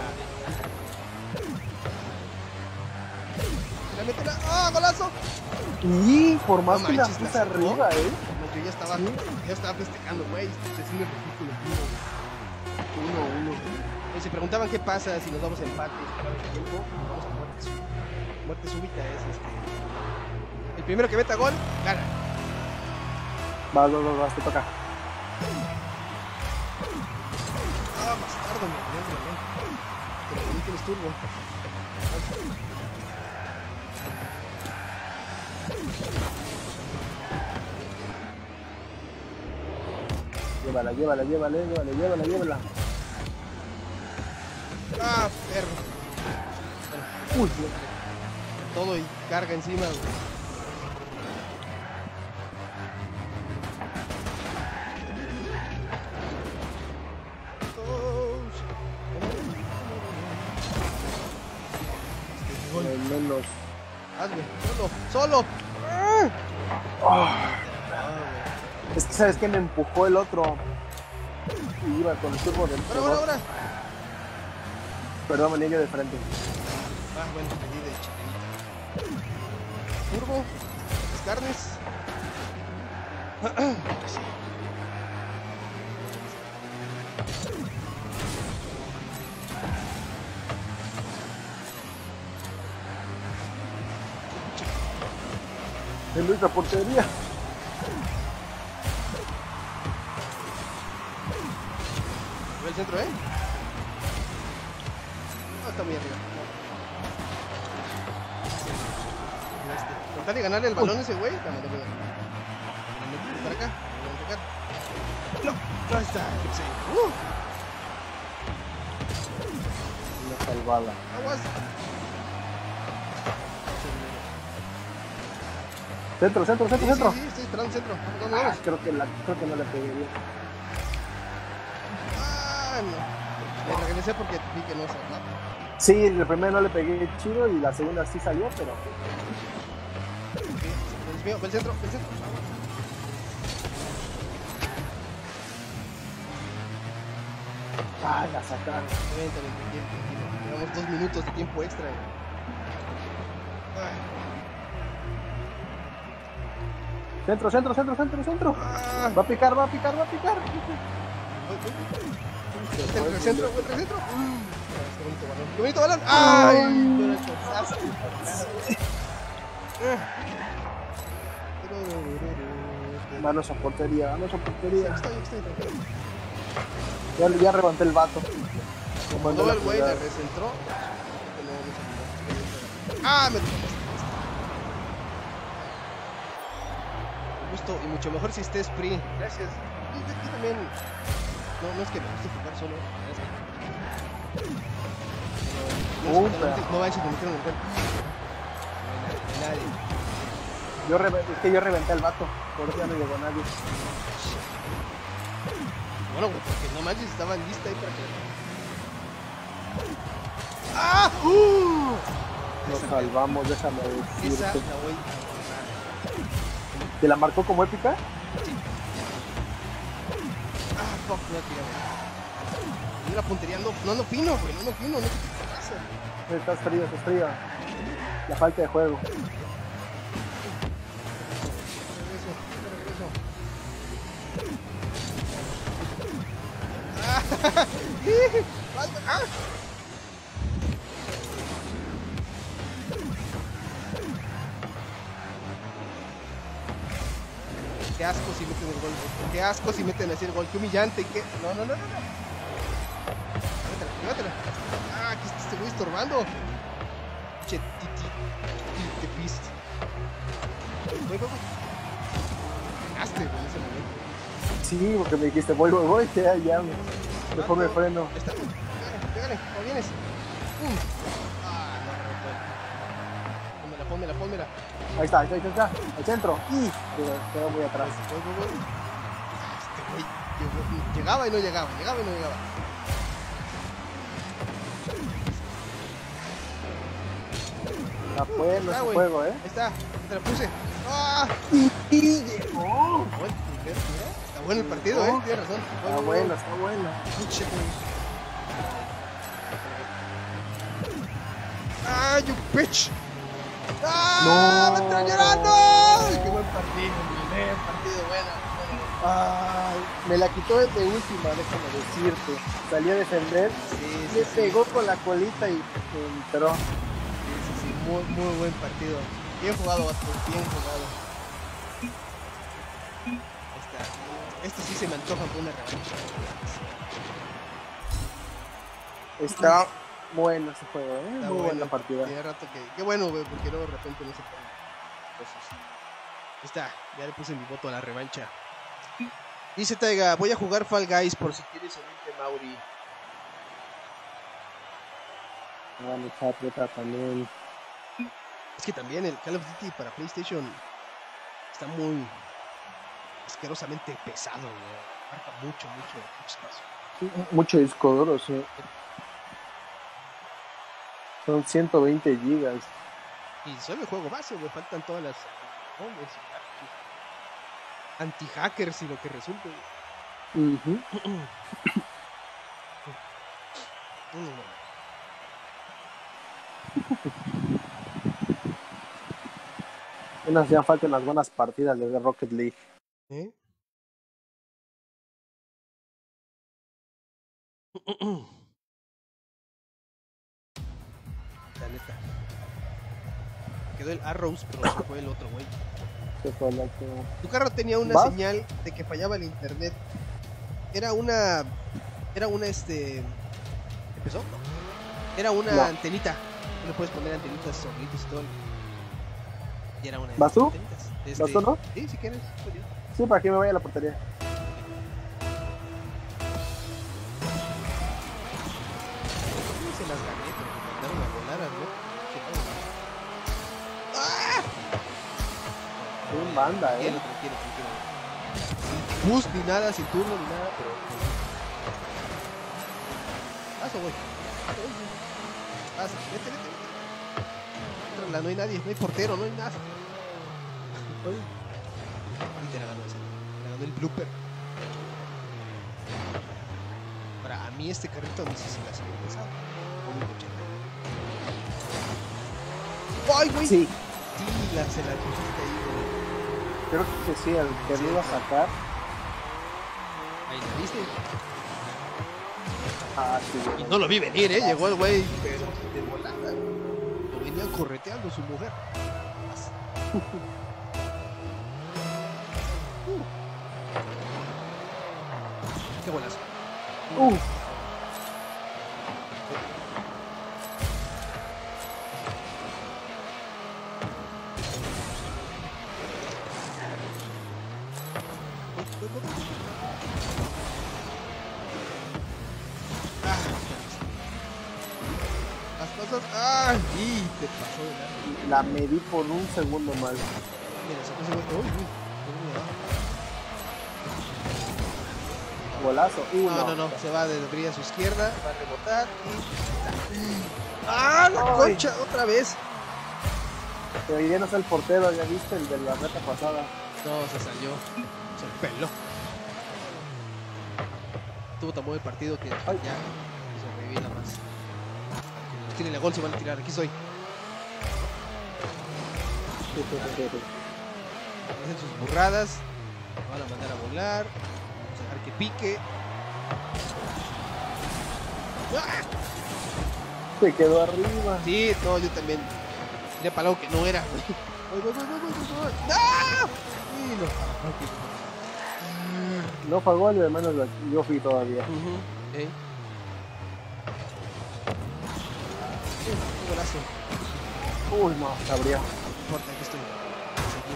La métela. ¡Ah, golazo! Y por más No que la manches, puse la sacó. arriba, ¿eh? No, yo ya estaba, Sí. yo estaba festejando, güey. Este es un ridículo. Uno, uno. Oye, se preguntaban qué pasa si nos vamos a empate y se acaba el tiempo. Vamos a muerte súbita. Muerte súbita es este. El primero que meta gol, gana. Vas, vas, vas, vas, te toca. Ah, bastardo, me olvidé de la mente. Pero también tienes turbo. Llévala, llévala, llévala, llévala, llévala, llévala. Ah, perro. Uy, Todo y carga encima, güey. Oh, shit. Gol. al menos. Hazme, solo, solo. Ah, Ah, güey. es que sabes que me empujó el otro. Y iba con el turbo del Ahora, ahora, ahora. Perdón, me niegué de frente. Ah, bueno, pedí de chiquitita. Turbo, las carnes. Sí. En nuestra portería. Ve el centro, ¿eh? No, está muy arriba. Mira este. Con tal de ganarle el balón a ese güey, la mandó muy arriba. Para acá, lo van a tocar. No, ahí está. Sí. Uh, Una salvada. aguas. Centro, centro, centro, Sí, centro. sí, sí, estoy esperando el centro. Vamos, vamos, Ah, vamos. creo, que la, creo que no le pegué bien. Ah, no. Me regresé porque vi que no salió. Sí, el primero no le pegué chido y la segunda sí salió, pero. Sí, es mío, ve el centro, ve el centro. Ay, la sacaron. También, también, también, también. Llevamos dos minutos de tiempo extra. Ay. Centro, centro, centro, centro, centro. Ah. Va a picar, va a picar, va a picar. Entra el centro, entra el centro. Qué bonito balón. Qué bonito balón. Ay, pero el chozazo. Manos a portería, manos a portería. Estoy, estoy, tranquilo. Ya, ya reventé el vato. Como Cuando la el güey le jugada. recentró. Ah, me gusto y mucho mejor si esté sprint. Gracias. Y yo aquí también. No, no es que me guste jugar solo. No, no, Puta. no, no vayas a meter en el gol. Nadie. Yo re- es que yo reventé el vato, por eso ya no llegó nadie. Bueno, güey, porque no manches, estaban listas ahí para que. ¡Ah! ¡Uh! Nos salvamos, déjame Esa decirte. la voy. ¿Te la marcó como épica? Ah, fuck, no tiraba. Y la puntería no, no, no fino, güey, no, no fino, no sé qué pasa. Estás frío, estás frío. La falta de juego. Regreso, regreso. ¡Ah! ¡Falta! ¡Ah! Qué asco si meten el gol, güey. Qué asco si meten así el gol. Qué humillante. Qué... No, no, no, no. no. Llévatela, llévatela. Ah, aquí está este güey estorbando. Che, titi. Te piste. Voy, voy, voy. Ganaste, güey, en ese momento. Sí, porque me dijiste, voy, voy, voy, ya, ya. Mejor me freno. Ahí está, güey. Pégale, pégale. ¿Cómo vienes? ¡Pum! Ah, no, rebotó. Pónmela, pónmela, pónmela. Ahí está, ahí está, ahí está. Al centro. Y quedó, quedó muy atrás. Voy, voy, voy. Ah, este güey llegó- llegaba y no llegaba, llegaba y no llegaba. Está bueno Ah, ese güey. juego, ¿eh? Ahí está, te la puse. ¡Ah! Y llegó. Bueno, mira, está bueno el partido, ¿eh? Tienes razón. Está bueno, está bueno. Pinche, güey. ¡Ah, you bitch! ¡Ah! No. ¡Me están llorando! ¡Ay, qué buen partido! Buen partido, bueno. Ay, me la quitó de última, déjame decirte. Salí a defender, Sí, sí, le sí. pegó con la colita y entró. Sí, sí, sí, muy, muy buen partido. Bien jugado, Vasco, bien jugado. Ahí está. Este sí se me antoja con una revancha. Está bueno ese juego, ¿eh? Está Muy bueno. buena partida. Tiene rato que. Qué bueno, güey, porque luego de repente no se ponen cosas. Ahí está, ya le puse mi voto a la revancha. Dice Taiga, voy a jugar Fall Guys por si quieres unirte, Mauri. Ah, mi chapreta también. Es que también el Call of Duty para PlayStation está muy asquerosamente pesado, güey. Marca mucho, mucho, mucho espacio. Mucho disco duro, sí. Son ciento veinte gigas. Y solo el juego base, güey. Faltan todas las bombas, anti-hackers y lo que resulte. Uh-huh. Mm. Nos hacían falta unas buenas partidas de Rocket League. ¿Eh? La neta. Quedó el Arrows, pero se fue el otro güey. Que fue la que... Tu carro tenía una ¿Vas? señal de que fallaba el internet. Era una. Era una este. ¿Empezó? Era una No. antenita. Tú le puedes poner antenitas, zorritos y todo. Y era una de ¿Vas esas tú? antenitas. Este, ¿Vas tú, no? Sí, si quieres. Pues yo. Sí, para que me vaya a la portería. Sí, se las gané, pero me mandaron a volar a ver. ¡Ah! Sin banda, eh. Tranquilo, tranquilo, tranquilo. Sin boost ni nada, sin turno ni nada, pero. Paso, güey. Paso, güey. Pasa, vete, vete, vete. Entrala, no hay nadie, no hay portero, no hay nada. Y te la ganó ese. Te la ganó el blooper. Ahora, a mí este carrito a mí sí se me hace bien pesado. Con un coche. ¡Ay, güey! Sí, Sí, la, se la pusiste ahí, güey. creo que sí, el que Sí. lo iba a sacar. Ahí la viste. Ah, sí, Y güey. no lo vi venir, ¿eh? Llegó el güey, pero de volada. Lo venía correteando su mujer. Uh. Qué golazo. Uh, Ah, las cosas. ¡Ah! Y te pasó de largo. la medí por un segundo más. Mira, sacó ese güey. Uy, uy. Uy, abajo. Golazo. Uh, No, no, no. Se va de brilla a su izquierda. Va a rebotar. Y. ¡Ah! La Ay. concha! Otra vez. Pero ya no es el portero, ya viste el de la reta pasada. No, se salió. Se peló. Tuvo tan buen partido que Ay. ya se revila más. Tiene la gol, se van a tirar. Aquí estoy. Hacen sus burradas. Lo van a mandar a volar. Vamos a dejar que pique. ¡Ah! Se quedó arriba. Sí, no, yo también. Tenía palado que no era. Voy, voy, voy, voy, voy, voy. ¡Ah! Sí, no. No fue gol, al menos yo fui todavía. Ujú, ¿eh? Uf, qué golazo. Uy, no, se abrió. No importa, aquí estoy. Seguir.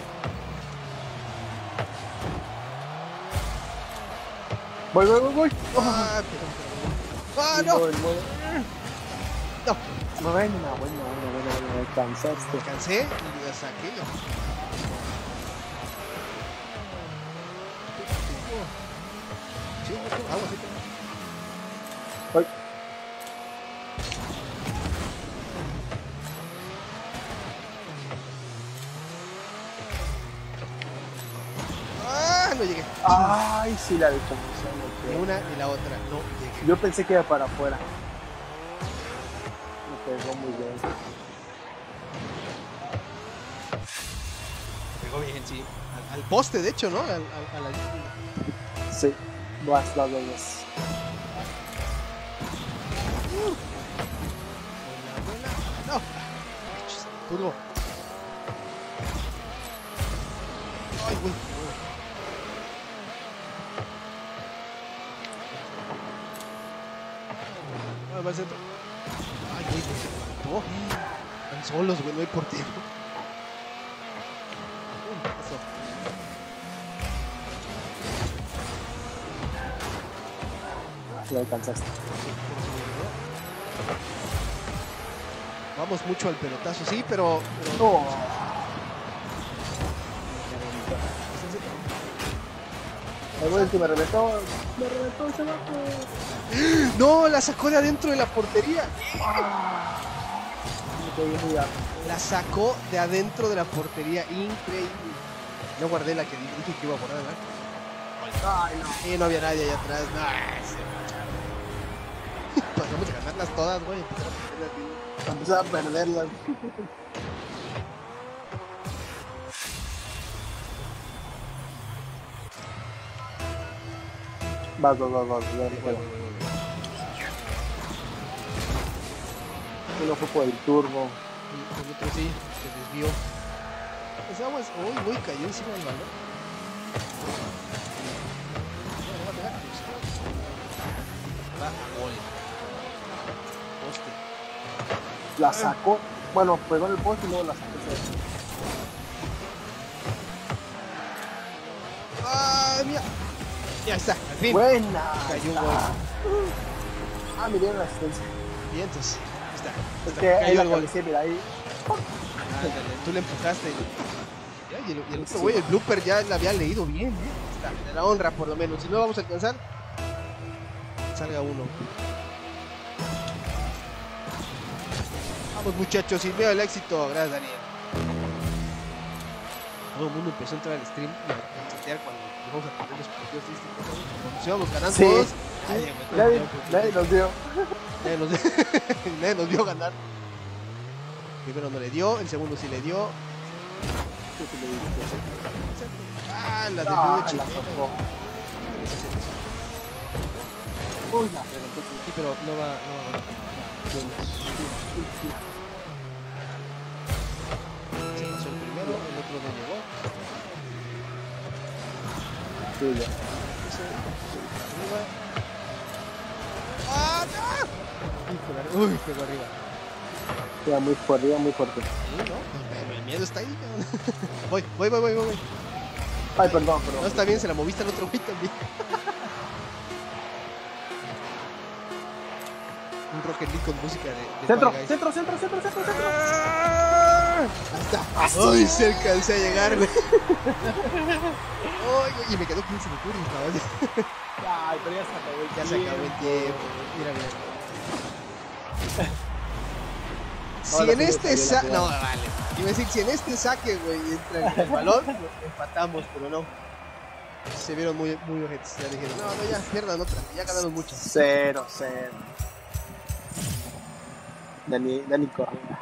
Voy, voy, voy, voy. Ah, pero, pero- ¡Ah, no! Voy, voy. No. Buena, buena, buena, buena, buena. Alcanzaste. Alcancé y la saqué. Sí, agua, sí. Ay. no llegué. Ay, sí la he dicho. Ni una ni la otra, no llegué. Yo pensé que iba para afuera. Me pegó muy bien. Pegó bien, sí. Al, al poste, de hecho, ¿no? Al, al, a la... Sí, vas las dos. No. Turbo. Ay, güey. Ah, va al centro. Ay, güey, se mató. Están solos, güey, no hay portero. Eso. Lo alcanzaste. Vamos mucho al pelotazo, sí, pero... pero... No. El güey que me reventó. Me reventó ese vato. No, la sacó de adentro de la portería. Ah, me pegué muy alto. La sacó de adentro de la portería. Increíble. No guardé la que dije que iba a guardar, ¿verdad? Ay, no. Y no había nadie allá atrás. No, se macharon. Pasamos a ganarlas todas, güey. Empezaba a perderlas. Vas, vas, vas, vas. Uno fue por el turbo. El otro sí, se desvió. Pues vamos, uy, güey, cayó encima del balón. Va a gol. Poste. La sacó. Bueno, pegó en el poste y luego la sacó. ¡Ah, mira! Ya está, al fin. Buena. Cayó un Ah. gol. Ah, me dieron la asistencia. Bien, entonces. Está. Es está. que ahí Cayó la el gol. cabecé, mira ahí. Ándale, tú le empujaste. Ya, y el, y el otro güey, el blooper ya la había leído bien, ¿eh? Está, de la honra por lo menos. Si no vamos a alcanzar, salga uno. Vamos muchachos, sin miedo al éxito. Gracias, Daniel. Todo el mundo empezó a entrar al stream y a chatear cuando íbamos a perder los partidos. Cuando nos íbamos ganando Sí. todos. Nadie, Nadie, nadie nos dio. nadie nos, nadie nos vio ganar. Primero no le dio, el segundo sí le dio. Ah, la de Ah, Lucho. la sacó. Uy, la Sí, pero no va, no va a ganar. Se pasó el primero, el otro no llegó. Sí, ya. Ese, arriba. ¡Ah, no! Híjole, uy, pegó arriba. Queda muy fuerte, muy fuerte. Sí, ¿no? Pero el miedo está ahí, cabrón. Voy, voy, voy, voy, voy. Ay, perdón, perdón. No, está bien, se la moviste al otro güey también. Un Rocket League con música de, de Centro, Fall Guys. centro, centro, centro, centro, centro. ¡Ah! Ahí está. Ay, se alcancé a llegar, güey. Ay, güey, y me quedó quince segundos, cabrón. Ay, pero ya se acabó el Ya se acabó el tiempo. Mira, mira. Si Ahora en sí este me salió la saque. No, jugada. vale. Iba a decir, si en este saque, güey, entra el balón, empatamos, pero no. Se vieron muy, muy ojetes. Ya dijeron, no, no, ya pierdan otra. Ya ganaron muchas. Cero, cero. Dani, Dani Correa.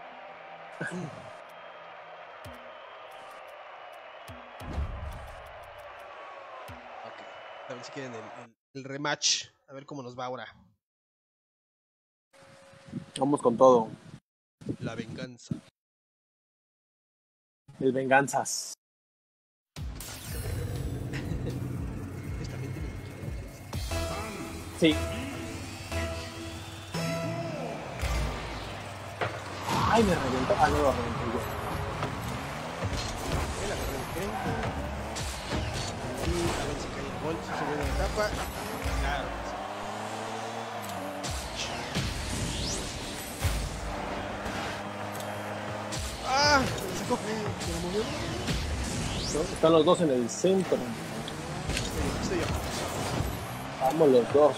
Ok. A ver si quieren el, el, el rematch. A ver cómo nos va ahora. Vamos con todo. La venganza. El venganzas. Ellos también tienen Sí. Ay, me reventó. Ah, no lo reventé yo. la corriente. Y a ver si cae el gol. Si se ve la etapa. Claro. ¡Ah! Se sacó. Se la movió. Están los dos en el centro. Estoy yo, estoy yo. Vamos los dos.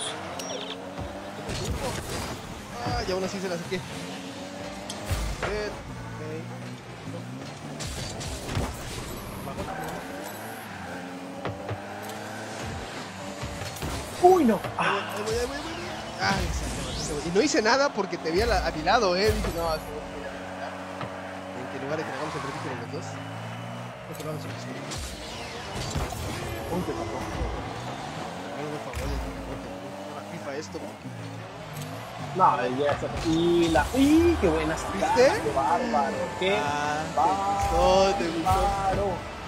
Ah, y aún así se la saqué. Bien. Ok. Uy, no. Ahí voy, ahí voy, ahí voy, ahí voy. Ay, exactamente. Y no hice nada porque te vi a, la, a mi lado, eh. Dije, no, este güey me va a ganar. En que en lugar de que hagamos el repito los dos, creo que lo vamos a hacer. Uy, te tocó. Háganme favor, no la FIFA esto. No, ya está. Y la. ¡Y qué buena está! ¿Viste? ¡Qué bárbaro! ¡Qué Ah, bárbaro! te gustó, te gustó.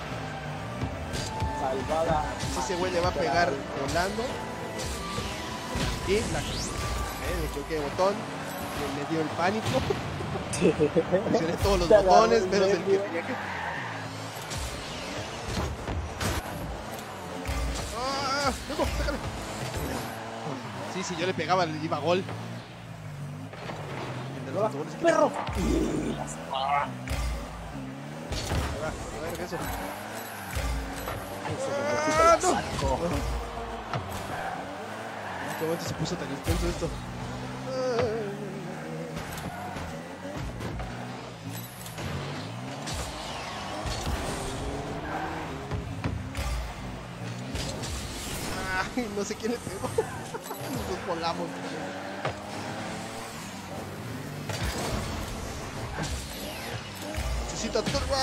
Salvada. Si ese güey le va a pegar volando. Y la eh, me equivoqué de botón. Me, me dio el pánico. Presioné todos los Te agarró botones, en pero el que medio. tenía que. ¡Ah! ¡Luego! ¡Déjame! Sí, sí, yo le pegaba, le iba a gol. El de los autogoles se quita. ¡Perro! Ahí va, a ver, eso. ¡Ah, no! ¿En qué momento se puso tan intenso esto? Ay, no sé quién le pegó. Nos volamos. Necesito turbo.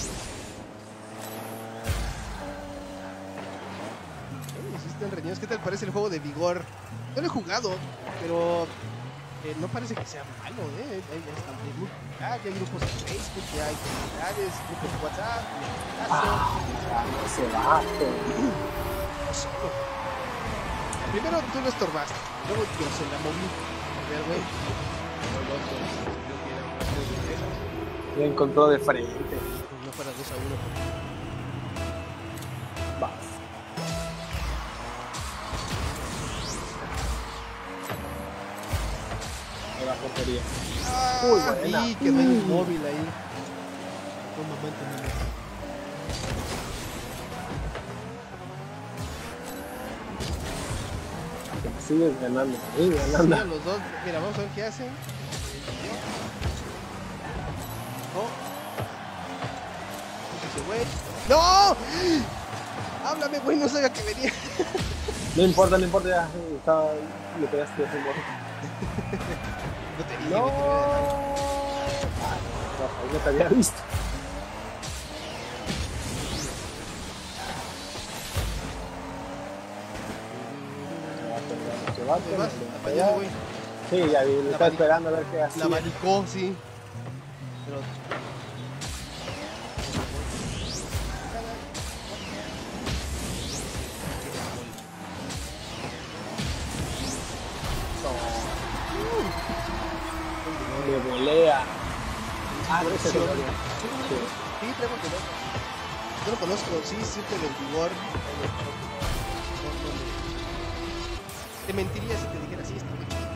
Existen reñidos. ¿Qué tal parece el juego de Vigor? No lo he jugado, pero eh, no parece que sea malo, ¿eh? Hay, hay, hay, hay grupos en Facebook, ya hay comunidades, grupos de WhatsApp, Ah, ese vato. no solo. Primero tú lo estorbaste, luego yo se la moví. A ver, güey. No, el otro, creo que era un partido de tres. Lo encontró de frente. No fuera dos a uno. Vas. De la portería. Ah, Uy, buena. sí, quedó inmóvil ahí. Un momento, un momento. Sigues ganando. Sigues Sí, ganando. a los dos. Mira, vamos a ver qué hacen. No. Ese güey. ¡No! Háblame, güey, no sabía que venía. No importa, no importa. Ya estaba. Le pegaste así, No te dije, no. güey, te voy a dejar. Ah, no, no te había visto. Se va, ¿Dónde vas? se Apañado, va. güey. Sí, ya vi, le La está abanico. esperando a ver qué hace. La abanicó, sí. Pero. Le volea. Ah, no Sí, se lo sí, traigo que no. Yo lo conozco, sí, sí, que del Vigor. Te mentiría si te dijera sí, está muy chido.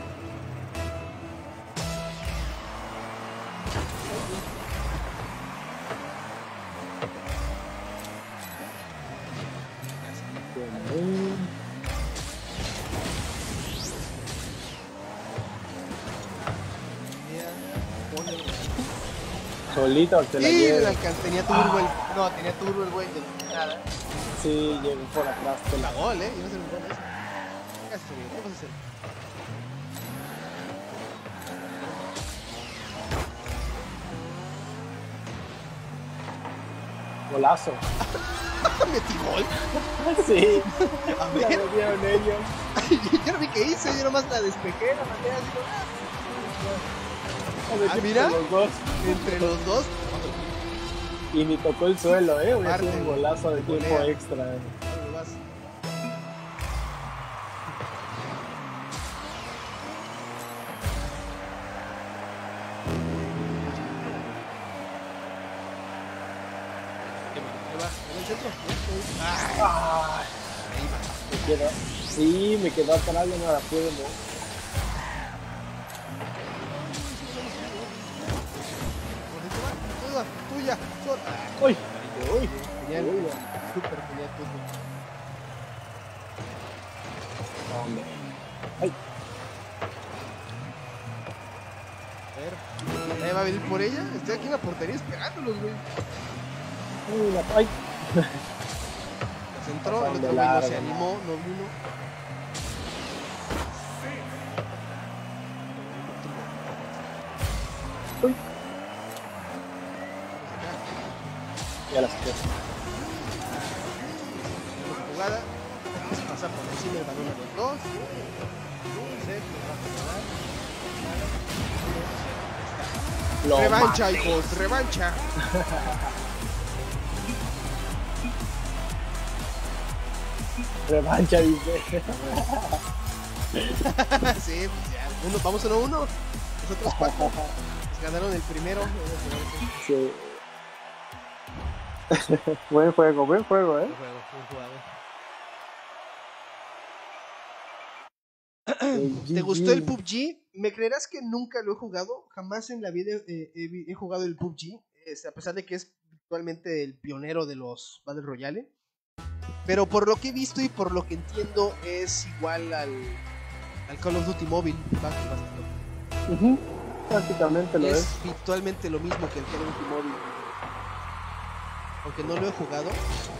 Solito te la Sí, lleva. alcan- tenía turbo el. No, tenía turbo el güey de nada. Sí, llegó por atrás. Te La la... gol, eh. Iba a ser un gol ese. Gracias, amigo. ¿Qué vas a hacer? Golazo. Metí gol. Sí. A Ya ver. lo vieron ellos. Yo no vi qué hice, yo nomás la despejé, la mandé así. A ver Ah, qué mira. hizo los dos. Entre los dos. Y ni tocó el suelo, eh. Hubiera sido un Parte, golazo de tiempo volea. extra. Eh. Ahí vas. Ahí va, en el centro. Ay, Ay, ahí va. me quedó. Sí, me quedó atrás, yo no la pude mover. Toda tuya, sola. Uy, uy, Genial, uy. súper genial turbo. Hombre. Ay, A ver, ¿ahí va a venir por ella? Estoy aquí en la portería esperándolos, güey. uy, la... Ay. Se entró, el Pasaron de otro güey no largo, se ¿no? animó, no vino. Uy. Ya la saqué. Jugada. Se pasa por encima el balón a los dos. Lo Revancha, maté. hijos, revancha. Revancha, dice. Sí, pues ya. Uno, vamos uno a uno. Nosotros cuatro. Pues ganaron el primero. Sí. Buen juego, buen juego, eh. Un juego, un jugador. El ¿Te G G. gustó el P U B G? ¿Me creerás que nunca lo he jugado? Jamás en la vida eh, he, he jugado el P U B G. Este, a pesar de que es actualmente el pionero de los Battle Royale. Pero por lo que he visto y por lo que entiendo es igual al, al Call of Duty Mobile. Uh-huh. Prácticamente lo es. es. Es virtualmente lo mismo que el Call of Duty Mobile. Aunque no lo he jugado.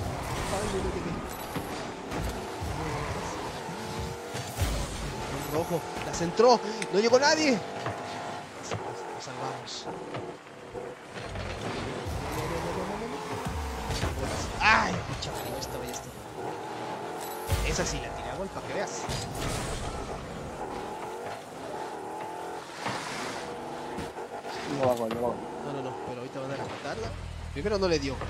Rojo, la centró, no llegó nadie. Lo salvamos. Ay, chaval, esta bella esta. Esa sí la tiré a gol para que veas. No va gol, no va gol. No, no, no, pero ahorita van a rematarla. Primero no le dio.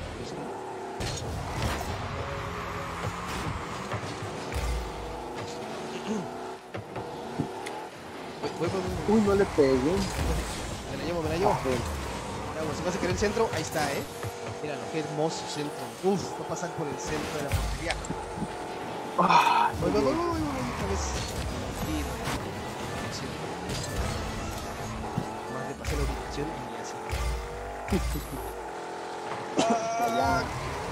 Voy, voy, voy, Uy, no le pegué. me la llevo, me la llevo. Vamos, si vas a querer el centro, ahí está, eh. Míralo, qué hermoso centro. Uf, va a pasar por el centro de la portería. Ah, Voy, voy, voy, voy, voy, otra vez. Sí, sí. Más le pasé la ubicación y así. allá.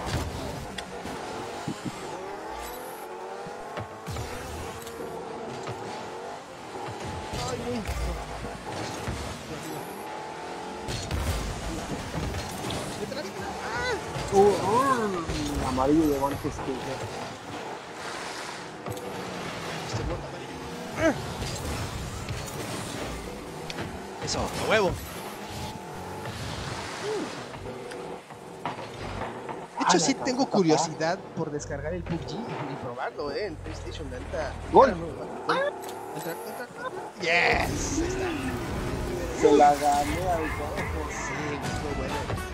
Ay, güey. Métela, métela. ¡Ah! Uh, uh, amarillo de antes que Este bot amarillo. Eso, a huevo. De hecho, sí tengo curiosidad por descargar el P U B G y probarlo, eh, en PlayStation. La neta. Gol. Entra, entra, entra. Yes, ahí está. se la gané al cojo. Sí, muy bueno.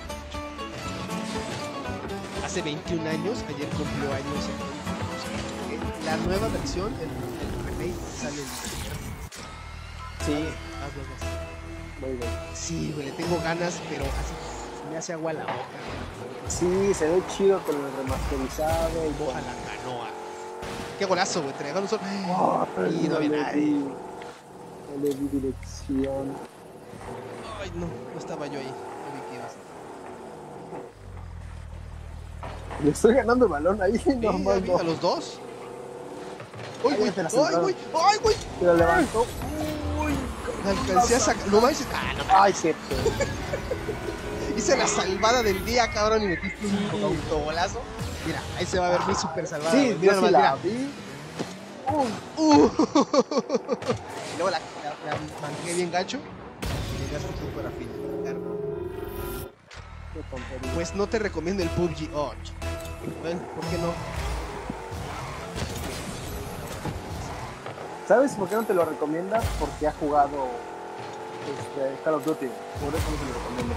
Hace veintiún años, ayer cumplió años. El, la nueva versión, el, el remake, sale el. Sí, Hazlo, hazlo. muy bien. Sí, güey, le tengo ganas, pero así me hace agua la boca. Sí, se ve chido con el remasterizado. Y A la canoa. Qué golazo, güey. Te un solo. Oh, Y no había le nadie. di- no le di dirección. Ay, no, no estaba yo ahí. No vi que ibas. Le estoy ganando el balón ahí. Sí, No, a, más mí, no. a los dos. ¡Ay, Ahí güey! te la ¡Ay, centraron. güey! ¡Ay, güey! Se la levantó. Uy, La alcancé a sacar. No mames. Ah, no. ay, cierto. Hice la salvada del día, cabrón, y metiste un autogolazo. Mira, ahí se va a ver mi super salvada. Sí, güey. yo Mira sí nomás, la mira. vi. Uh, Uh. Y luego la, la, la manqué bien gacho. Y llegaste tú para finalizar. qué tontería. Pues no te recomiendo el P U B G. Oh, ch- bueno, ¿por qué no? ¿Sabes por qué no te lo recomienda? Porque ha jugado este, Call of Duty. Por eso no te lo recomiendo.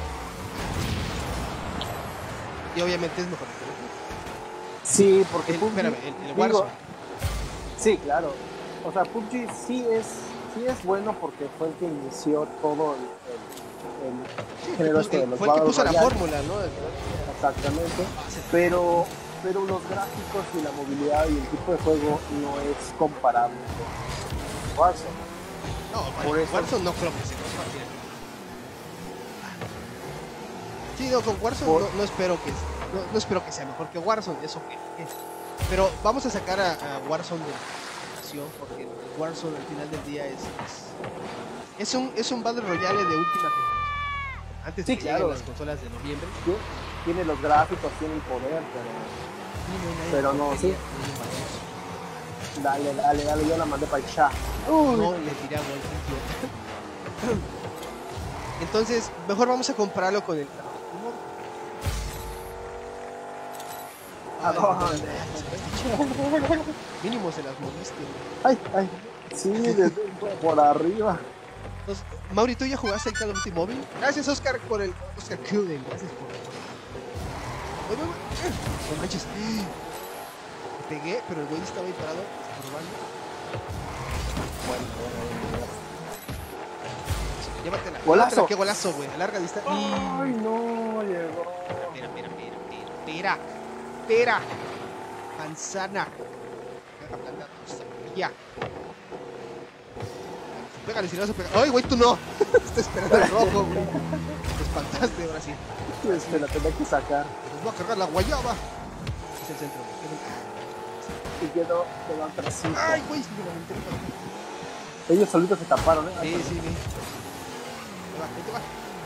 Y obviamente es mejor. que Sí, porque el, P U B G, espérame, el, el digo, Warzone. sí, claro. O sea, P U B G sí es, sí es bueno porque fue el que inició todo el, el, el Sí, género el, este de el, los fue el que Battle puso la Royale. fórmula, ¿no? El- Exactamente. Ah, sí. Pero, pero los gráficos y la movilidad y el tipo de juego no es comparable con Warzone. No, Por bueno, eso- Warzone no creo que se compare. Sí, no, con Warzone Por- no, no espero que no, no espero que sea mejor que Warzone, eso que que- pero vamos a sacar a, a Warzone de la presentación porque el Warzone al final del día es es, es un es un Battle Royale de última generación. Antes Sí, de que lleguen claro. las consolas de noviembre. Sí, tiene los gráficos, tiene el poder, pero Sí, no hay nadie Pero que no, quería, sí. no hay un valioso. dale, dale, dale, yo la mandé para allá. No le tiré a gol, qué idiota. Entonces, mejor vamos a comprarlo con el... ¿A dónde? Mínimo se las moviste. Ay, ay. Sí, desde por arriba. Entonces, Mauri, ¿tú ya jugaste el Call of Duty móvil? Gracias, Oscar, por el... Oscar Cullen, gracias por... Oye, oye, oye. No manches. Me pegué, pero el güey estaba ahí parado, estorbando. Bueno, bueno, bueno. Llévatela. Golazo. Llévatela, qué golazo, güey. A larga distancia. Ay, no, llegó. Espera, espera, espera, espera, espera. Espera. Manzana. Ya. Pégale, si no vas a pegar. ¡Ay, güey, tú no! Estoy esperando el rojo, güey. Te espantaste, ahora sí. Pues te la tenía que sacar. Nos va a cargar la guayaba. Es el centro, güey. Y quedó de la trasita. ¡Ay, güey! Sí, me la aventé para acá. Ellos solitos se taparon, ¿eh? Sí, sí, sí. Ahí va, ahí te va.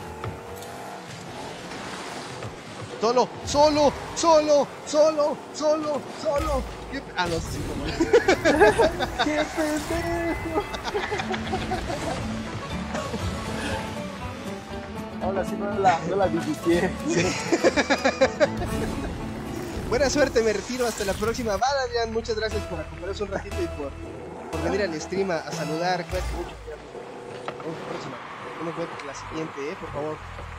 Solo, solo, solo, solo, solo, solo. ¿Qué? Ah, no, sí, como. ¡Qué pendejo! Ahora sí no la, no la visité. Buena suerte, me retiro. Hasta la próxima. Vale, Adrián, muchas gracias por acompañarnos un ratito y por, por venir al stream a, a saludar. Cuídate mucho. Vamos a la próxima. No me cuentes la siguiente, eh, por favor.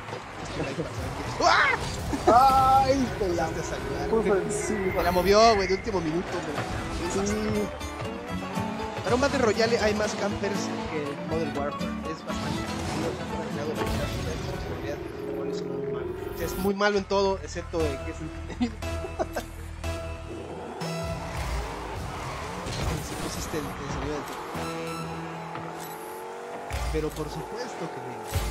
¡Ah! ¡Ay! Te la Empezaste a saludar. puso encima. Me la movió, güey, de último minuto. Güey. Sí. Para un Battle Royale hay más campers que el Modern Warfare. Es bastante es, es muy malo en todo, excepto en que es entretenido. Si pusiste el, el sonido del tiempo. Pero por supuesto que no.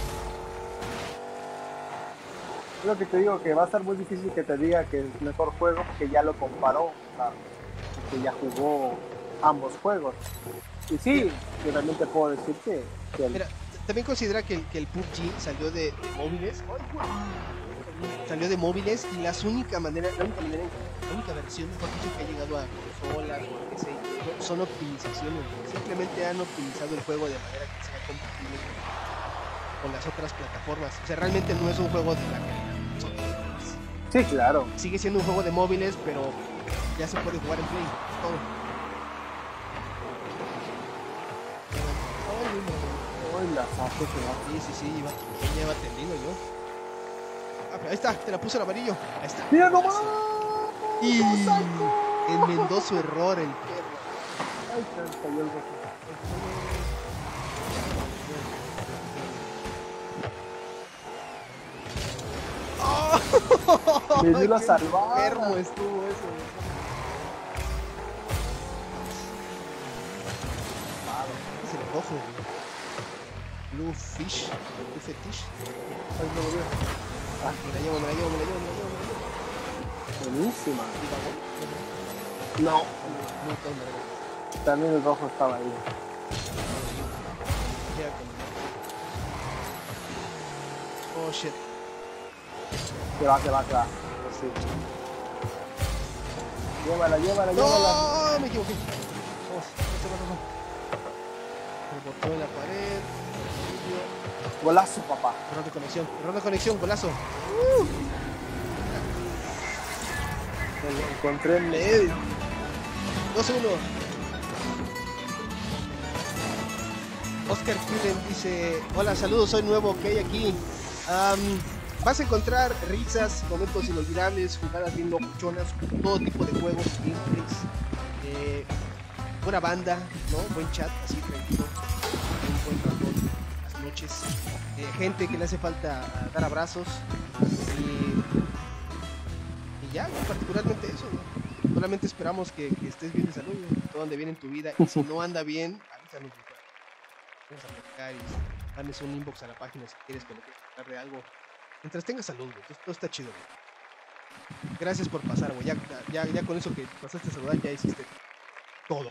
Lo que te digo, que va a estar muy difícil que te diga que es el mejor juego porque ya lo comparó, o sea, que ya jugó ambos juegos. Y sí, yo también te puedo decir que, que el... Mira, también considera que el, que el P U B G salió de, de móviles. Salió de móviles y las única manera, la única manera, la única versión mejor dicho, que ha llegado a consolas o a P C son optimizaciones. Simplemente han optimizado el juego de manera que sea compatible con las otras plataformas. O sea, realmente no es un juego de la calidad. Sí, claro. Sigue siendo un juego de móviles, pero ya se puede jugar en Play. Todo. Ay, la saco, que va. Sí, sí, sí, iba, ya iba tendido yo. Ah, pero ahí está, te la puse el amarillo. Ahí está. ¡Mira nomás! Y ¡Lo saco! enmendó su error el perro. Ay, se me cayó el rojo. ¡Oh! Me dio la ¡Qué salvada! enfermo estuvo eso! Es el rojo, güey. Blue Fish. Blue Fetish. Ay, no lo veo. Ah, Me la llevo, me la llevo, me la llevo, me la llevo. buenísima. No, No, todo me la llevo. también el rojo estaba ahí. Ya con- Oh shit. Se va, se va, se va. Sí. Llévala, llévala, llévala. ¡No! Me equivoqué. Vamos, este va, no, no. Rebotó en la pared. Golazo, papá. Error de conexión. Error de conexión, golazo. Me lo encontré en medio. dos uno. Oscar Cullen dice: hola, saludos, soy nuevo, ¿qué hay aquí? Um, vas a encontrar risas, momentos inolvidables, jugadas bien locuchonas, todo tipo de juegos, gameplays, eh, buena banda, ¿no? Buen chat, así tranquilo, un buen ratón, las noches, eh, gente que le hace falta uh, dar abrazos y, y ya, ¿no? Particularmente eso, ¿no? Solamente esperamos que, que estés bien de salud, ¿no? Todo ande bien en tu vida, y si no anda bien, avísanos. Vamos a platicar y mandes un inbox a la página si quieres que le quieras hablar de algo. Mientras tengas salud, güey. Todo, todo está chido, güey. Gracias por pasar, güey. Ya, ya, ya con eso que pasaste a saludar, ya hiciste todo.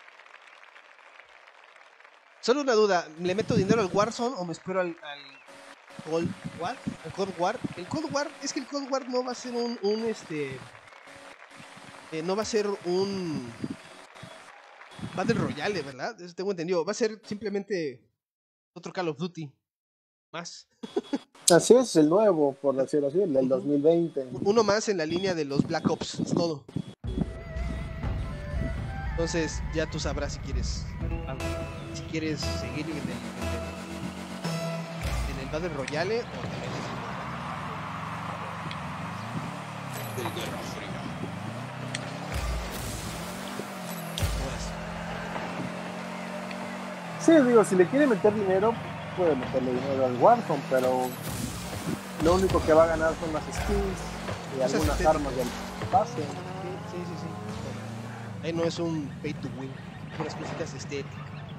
Solo una duda. ¿Le meto dinero al Warzone o me espero al, al Cold War? ¿Al Cold War? El Cold War, es que el Cold War no va a ser un, un este... Eh, no va a ser un... Battle Royale, ¿verdad? Eso tengo entendido. Va a ser simplemente otro Call of Duty. Más. Así es, el nuevo, por decirlo así, el del dos mil veinte. Uno más en la línea de los Black Ops, es todo. Entonces ya tú sabrás si quieres si quieres seguir en el, en el, en el Battle Royale o te metes en el Guerra Fría. Sí, digo, si le quiere meter dinero, puede meterle dinero al Warzone, pero lo único que va a ganar son las skins y Cosas algunas estéticas. armas del pase. Sí, sí, sí, sí. Ahí no es un pay to win, puras cositas estéticas.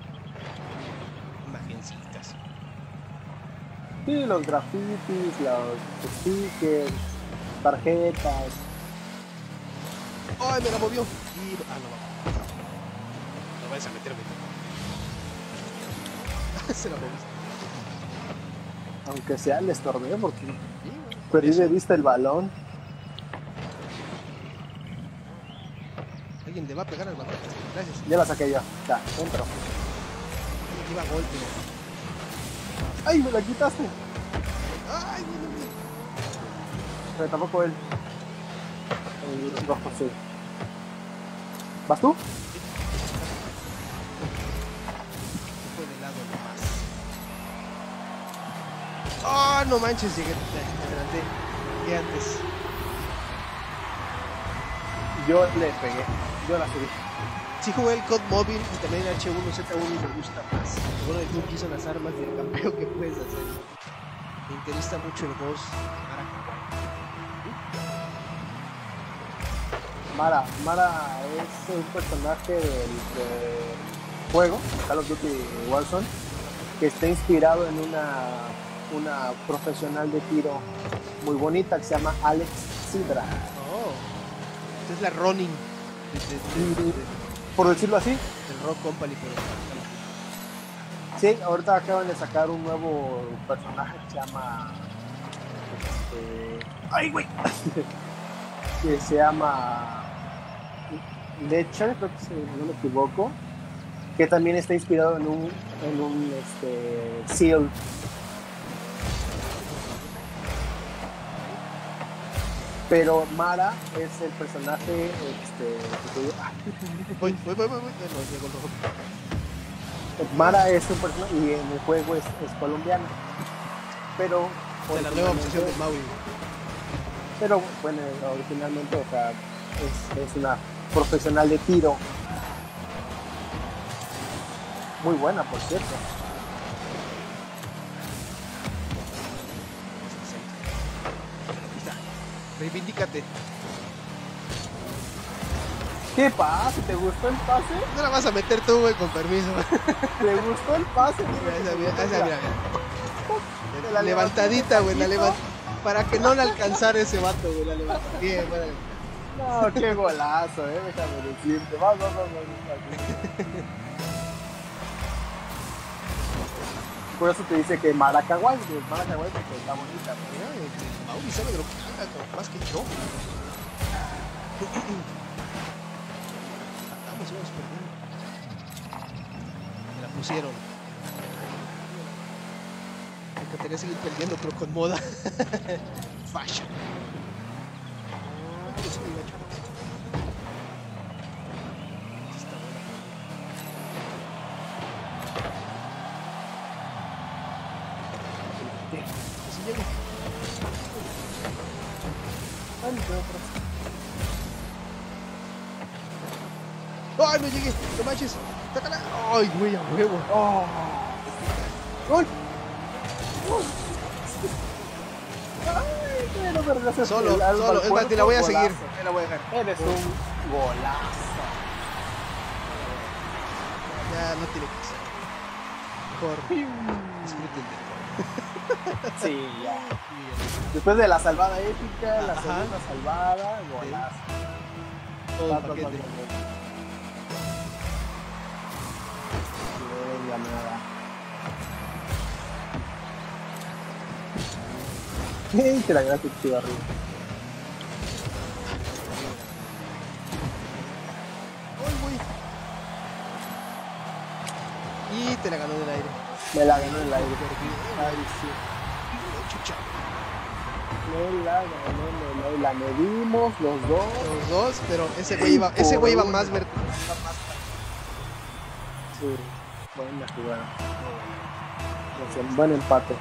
Imagencitas. Sí, los grafitis, los stickers, tarjetas. ¡Ay, me la movió! Y... Ah, no, no. No vayas a meterme. Se la moviste. Aunque sea, le estorbé porque Sí, bueno, perdí eso. de vista el balón. Alguien le va a pegar al balón. Gracias. Ya la saqué yo. Ya, entro. Alguien iba a golpe. ¡Ay, me la quitaste! ¡Ay, no, no, no! Pero tampoco él. El rojo, sí. ¿Vas tú? Fue de lado nomás. ¡Ah, no manches! Llegué, me adelanté. Llegué antes. Yo le pegué. Yo la subí. Sí jugué el C O D móvil y también el H uno Z uno y me gusta más. Bueno, el truco son las armas y el campeo que puedes hacer. Me interesa mucho el dos. Mara. Mara es un personaje del, del juego, Call of Duty Warzone, que está inspirado en una, una profesional de tiro muy bonita que se llama Alex Sidra. Oh, esta es la Ronin de, de, de, de, Por decirlo así, del Rock Company, pero sí, ahorita acaban de sacar un nuevo personaje que se llama. Este, ¡ay, güey! Que se llama. Ledger, creo que si no me equivoco. Que también está inspirado en un. En un este, SEAL. Pero Mara es el personaje. Este, que- ay, voy, voy, voy, voy, voy. No, llegó el rojo. Mara es un personaje y en el juego es, es colombiana. Pero. De la nueva obsesión de Maui. Pero bueno, originalmente, o sea, es, es una profesional de tiro. Muy buena, por cierto. Reivindícate. ¿Qué pasa? ¿Te gustó el pase? No la vas a meter tú, güey, con permiso. ¿Te gustó el pase? Mira, esa, mira, esa, mira, mira. Te la Levantadita, güey, la levantó levanta. Para que no le alcanzara ese vato, güey, la levanta. Bien, bueno. No, qué golazo, eh, déjame decirte. Vamos, vamos, vamos. Por eso te dice que Maracaguay, que Maracaguay porque está bonita. ¿No? Mira, el Mauri sabe de lo que habla, más que yo. Estamos, vamos perdiendo. Me la pusieron. Me encantaría seguir perdiendo, pero con moda. Fashion. Yo soy un macho. Está buena por mí. Así llego. Ay, me quedo atrás. ¡Ay, no llegué! ¡No manches! ¡Sácala! ¡Ay, güey, a huevo! ¡Oh! ¡Gol! ¡Gol! ¡Ay, pero me regresas Solo, el alma solo. al Es más, te la voy a cuerpo, seguir. golazo. Te la voy a dejar. Eres un golazo. Ya no tiene que ser. Mejor disfruten de Sí, ya. Después de la salvada épica, la Ajá. segunda salvada, golazo. todo el Vas, vas, paquete. vas, vas. Venga, nada. ¡Ey, te la gracias, chido arriba! ¡Ay, güey! Y te la ganó del aire. Me la ganó en el aire. Ay, sí. Chucha. Me la ganó en el aire. La medimos los dos. Los dos, pero ese güey iba, ese güey iba más ver- iba más. Sí, buena jugada. Pues, buen empate.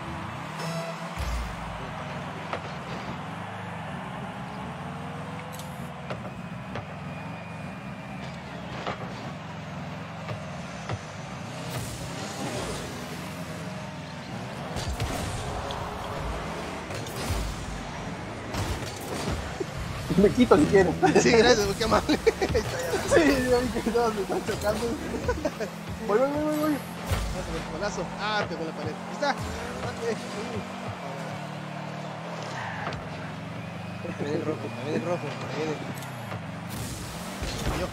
Me quito si quieres. Sí, gracias, qué amable. Ahí está, ya. Sí, yo vi que todos me están chocando. Voy, voy, voy, voy, voy. Ah, con el balazo. Ah, pegó la pared. Ahí está. Mate. También el rojo, también el rojo. También el... Yo.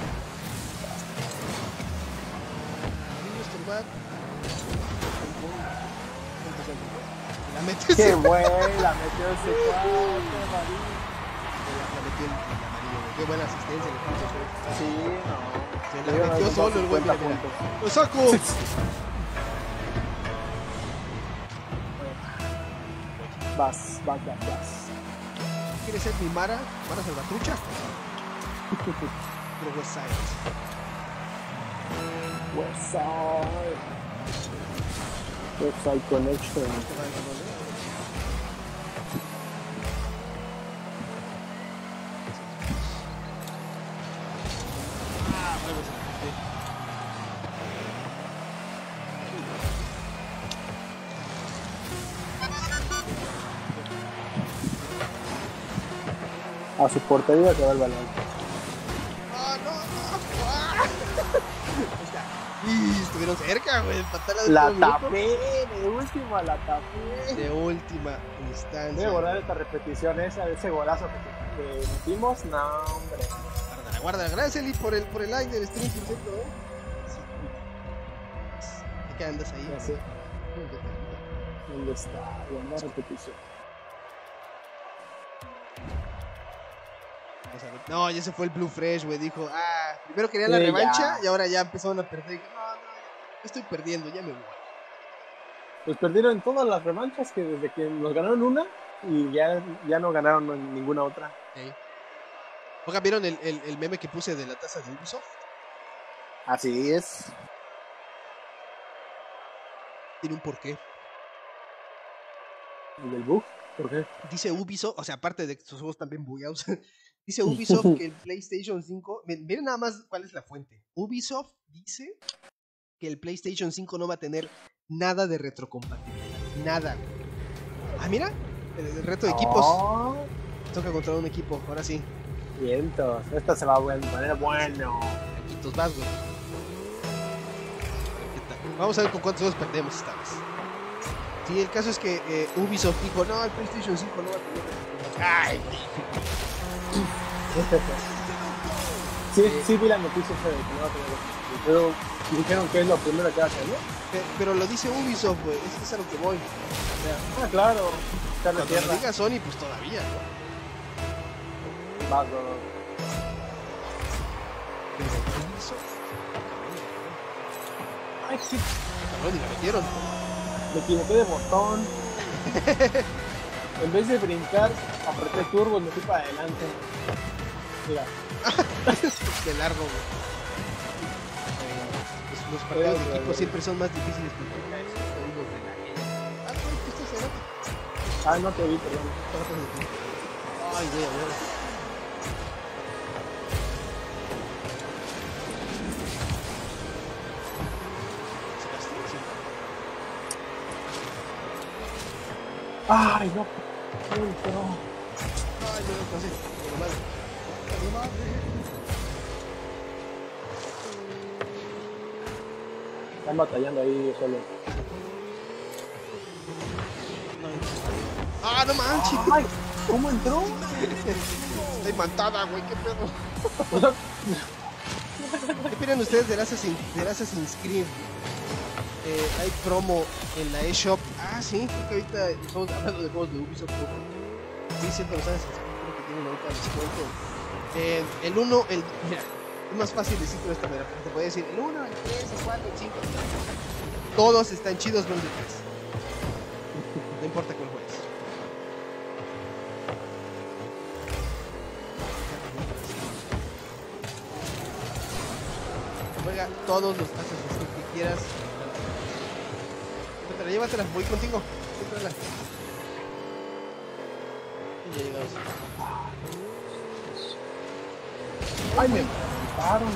Niño estorbar. La metió Qué ese. güey, la metió ese cuarto, Marín. La metió el amarillo. Qué buena asistencia le puso. Sí, no. Se la metió solo el güey. Mira, mira. ¡Lo saco! Vas, vas, vas, vas. ¿Quieres ser mi Mara? ¿Mara Salvatrucha? Pero West Side. West Side. West Side Connection. Ah, bueno, se la A su portería se va el balón. ¡Ah, no! no. ¡Ah! Ahí está. Y estuvieron cerca, güey. Empatarla de La último minuto. tapé, de última la tapé. De última Voy instancia. a guardar esta repetición esa de ese golazo que, que metimos. No, hombre. Guárdala, guárdala. Gracias, Eli, por el, por el like del stream, por cierto, ¿eh? Sí. ¿De qué andas ahí? Ya sé. ¿Dónde está? Buena repetición. Vamos a ver. No, ya se fue el Blue Fresh, güey. Dijo, ah, primero querían la Sí, revancha ya. y ahora ya empezaron a perder. Dije, no, no, ya estoy perdiendo, ya me voy. Pues perdieron todas las revanchas que desde que nos ganaron una y ya, ya no ganaron ninguna otra. Okay. Oigan, ¿vieron el, el, el meme que puse de la taza de Ubisoft? Así es. Tiene un porqué. ¿Y del bug? ¿Por qué? Dice Ubisoft, o sea, aparte de que sus juegos también bugueados, dice Ubisoft que el PlayStation cinco, miren nada más cuál es la fuente. Ubisoft dice que el PlayStation cinco no va a tener nada de retrocompatibilidad. Nada. Ah, mira, el, el reto de equipos. Oh, Toca controlar un equipo, ahora sí. vientos. Esta se va a poner bueno. Equitos vas, güey. ¿Qué tal? Vamos a ver con cuántos juegos perdemos esta vez. Sí, el caso es que eh, Ubisoft dijo, no, el PlayStation cinco no va a tener retrocompatibilidad. Ay, Sí, sí vi la noticia esa de que no va a tener. Pero dijeron que es lo primero que va a hacer, ¿no? Pe- pero lo dice Ubisoft, güey, es, es a lo que voy. O sea, Ah, claro. Está en la cuando lo tierra. diga Sony, pues todavía, ¿no? Vas, no, no. Pero Ubisoft, Ay, sí. cabrón, y la metieron. Me equivoqué de botón. En vez de brincar, apreté turbo y me fui para adelante. Mira. Qué largo, güey. Eh, pues, los partidos de equipo siempre son más difíciles que los códigos de la gente. Ah, no, ¿qué estás haciendo? Ah, no te vi, perdón. Ay, güey, a ver. Ay, no. Ay, no. Ay, no, no sé. Pero mal. Están batallando ahí solo. Ah, no manches. Ay, ¿cómo entró? Está imantada, güey, qué pedo. ¿Qué opinan ustedes del Assassin's, del Assassin's Creed? Eh, hay promo en la eShop. Ah, sí, creo que ahorita estamos hablando de juegos de Ubisoft. Sí, siempre los Assassin's Creed creo que tienen ahorita descuento. Eh, el uno, el. Mira, es más fácil decirlo de esta manera. Te puede decir el uno, el tres, el cuatro, el cinco. todos están chidos menos el tres. No importa cuál juegues. Juega todos los Assassin's Creed que quieras. Llévatela, llévatela, voy contigo. Llévatela. Y ya llegamos. Ay, me mataron.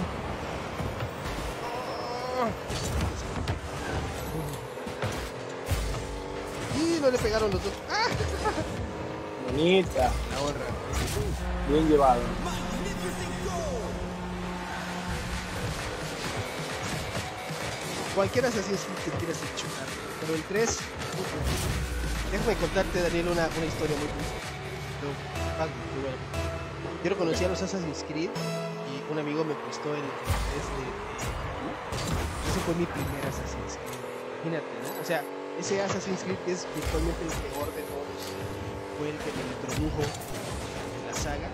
Y no le pegaron los dos. ¡Ah! Bonita. La honra. Bien llevado. Cualquiera Assassin's Creed que quieras chutar. Pero el tres. Déjame contarte, Daniel, una, una historia muy triste. Pero, muy bueno. Yo no conocía a los Assassin's Creed y un amigo me prestó el tres de. Ese fue mi primer Assassin's Creed. Imagínate, ¿no? O sea, ese Assassin's Creed que es virtualmente el peor de todos. Fue el que me introdujo en la saga.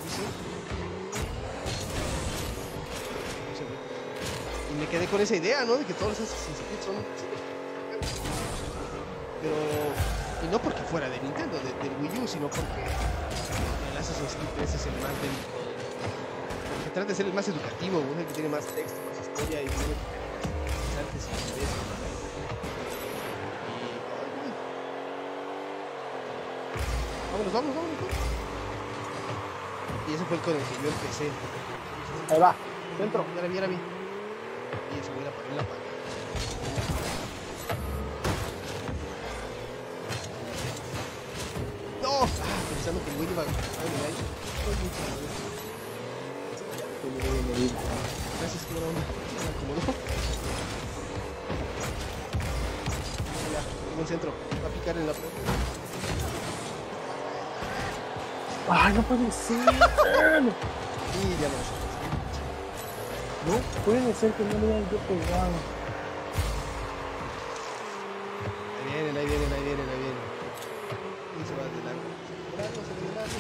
Y me quedé con esa idea, ¿no? De que todos los Assassin's Creed son... Pero... Y no porque fuera de Nintendo, de, del Wii U, sino porque el Assassin's Creed tres es el más del... Que trata de ser el más educativo, ¿no? El que tiene más texto, más historia y tiene interesantes y interesantes. Vámonos, vámonos, vámonos. Y ese fue el con el que yo empecé. Ahí va, centro. Ya la vi, ya la vi. Y se voy a poner la pared. ¡No! Ah, pensando que el güey iba a... Ay, ay. Gracias, que buena onda. Me acomodó. Ya, tengo un centro. Va a picar en la pared. Ay, no puede ser. Y ya no sé. No puede ser que no le hayan yo pegado. Ahí vienen, ahí vienen, ahí vienen, ahí vienen. Y se va adelante. Adelante, adelante,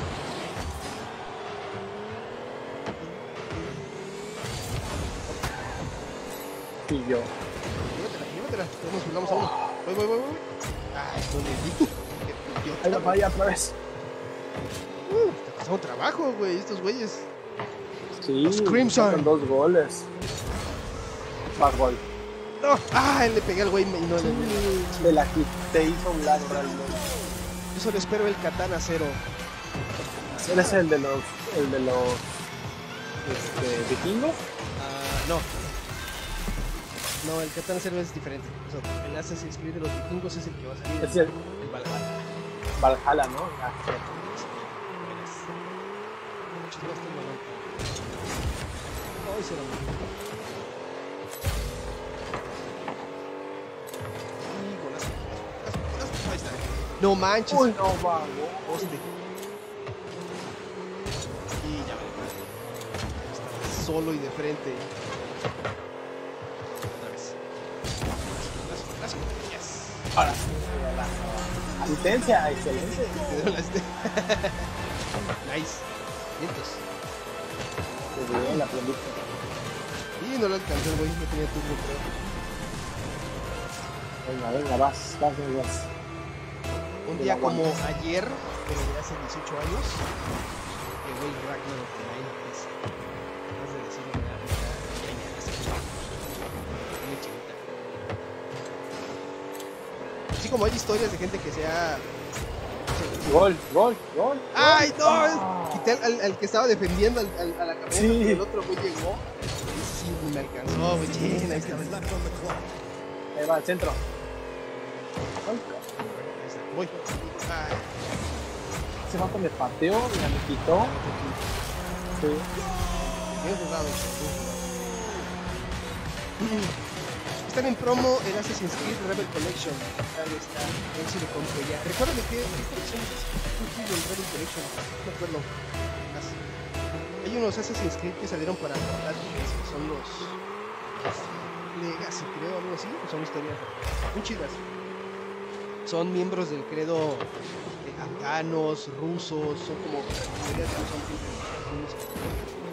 adelante. Y yo. Llévatela, llévatela. Vamos, vamos a uno. Voy, voy, voy, voy. Ay, no le di. Qué idiota. Ahí va para allá otra vez. Uh, está pasando trabajo, güey, estos güeyes. Sí, Los Crimson. con dos goles. Más gol. No, ah, le pegué al güey y no le di. De la que te hizo un lado realmente. Yo solo espero el Katana Zero. Él es el de los, el de los este, vikingos. Ah, no. No, el Katana Zero es diferente. O sea, el Assassin's Creed de los vikingos es el que va a salir. Es el el Valhalla. Valhalla, ¿no? Ah, sí. Muchos más tengo, ¿no? Ay, será muy bien. Y golazo, golazo, golazo. Ahí está. No manches. Uy, no, vago. Poste. Y ya me madre. Estaba solo y de frente. Otra vez. Golazo, golazo. Yes. Ahora sí. Asistencia, excelente. Quedó la este. Nice. Vientos. Qué bien, la aprendiste. Y no lo alcancé, güey. No tenía turno, creo. Venga, venga, vas, vas, vas. Un día como ayer, pero de hace dieciocho años, llegó el Ragnarok de la N P S. Más de decirlo, me da mucha leña esa muy chiquita. Así como hay historias de gente que se ha... Gol, gol, gol. ¡Ay, no! Ah. Quité al, al, al que estaba defendiendo al, al, a la cabeza, Sí. pero el otro güey llegó. Y sí, me alcanzó, güey. Ching, ahí estaba. Ahí va, al centro. Ahí está, voy. Ay. Se va con el pateo, ya me quitó. Sí. Bien jugado. Están en promo el Assassin's Creed Rebel Collection. Ahí está. A ver si lo compro ya. Recuérdame qué qué colección es el Rebel Collection. No me acuerdo. Más. Hay unos Assassin's Creed que salieron para portátiles, que son los Legacy, creo, algo así. Son historias muy chidas. Son miembros del credo de afganos, rusos, son como la mayoría de los son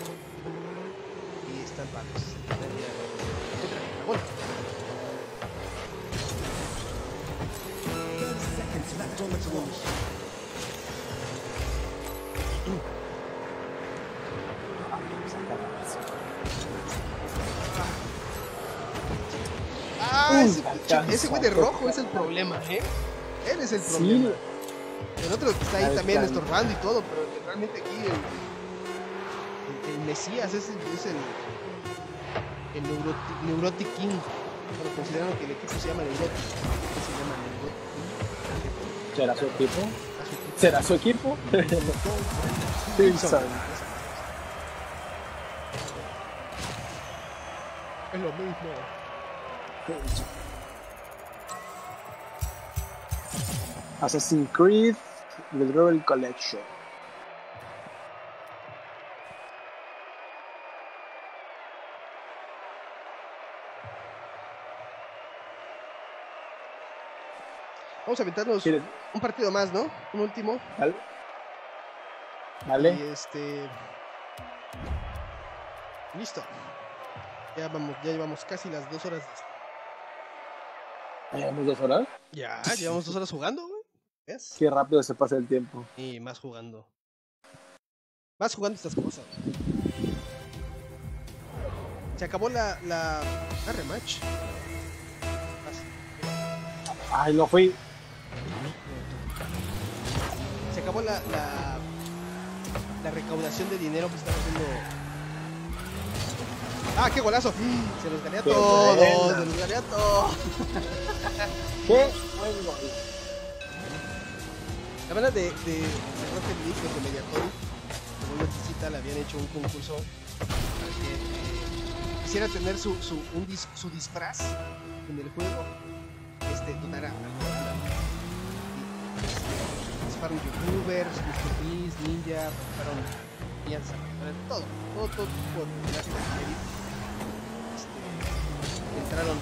y están padres. Bueno. noventa segundos. Ah, ese, ese güey de rojo es el problema, ¿eh? Él es el problema. Sí. El otro está ahí también estorbando y todo, pero realmente aquí el, el, el Mesías es el, es el, el Neurotic, Neurotic King. Pero considerando que el equipo se llama Neurotic. Se llama Neurotic. ¿Será su equipo? ¿Será su equipo? Simpson. Es lo mismo. Assassin's Creed The Rebel Collection. Vamos a aventarnos ¿Quieres? un partido más, ¿no? Un último. Vale. Vale. Y este. Listo. Ya vamos, ya llevamos casi las dos horas. ¿Ya llevamos dos horas? Ya, llevamos dos horas jugando, güey. ¿Ves? Qué rápido se pasa el tiempo. Y más jugando. Más jugando estas cosas. Se acabó la, la, la rematch. Ay, no fui. Se acabó la, la, la recaudación de dinero que estaba haciendo. ¡Ah, qué golazo! Se los gané a todos, buena. Se los gané a todos. ¡Qué buen gol! La verdad de, de, de Rocket League, de Mediatory, como una visita, le habían hecho un concurso para que eh, quisiera tener su, su, un dis, su disfraz en el juego. Este, donara participaron youtubers, mister Beast, Ninja, participaron Pianza, todo, todo, todo tipo de este, entraron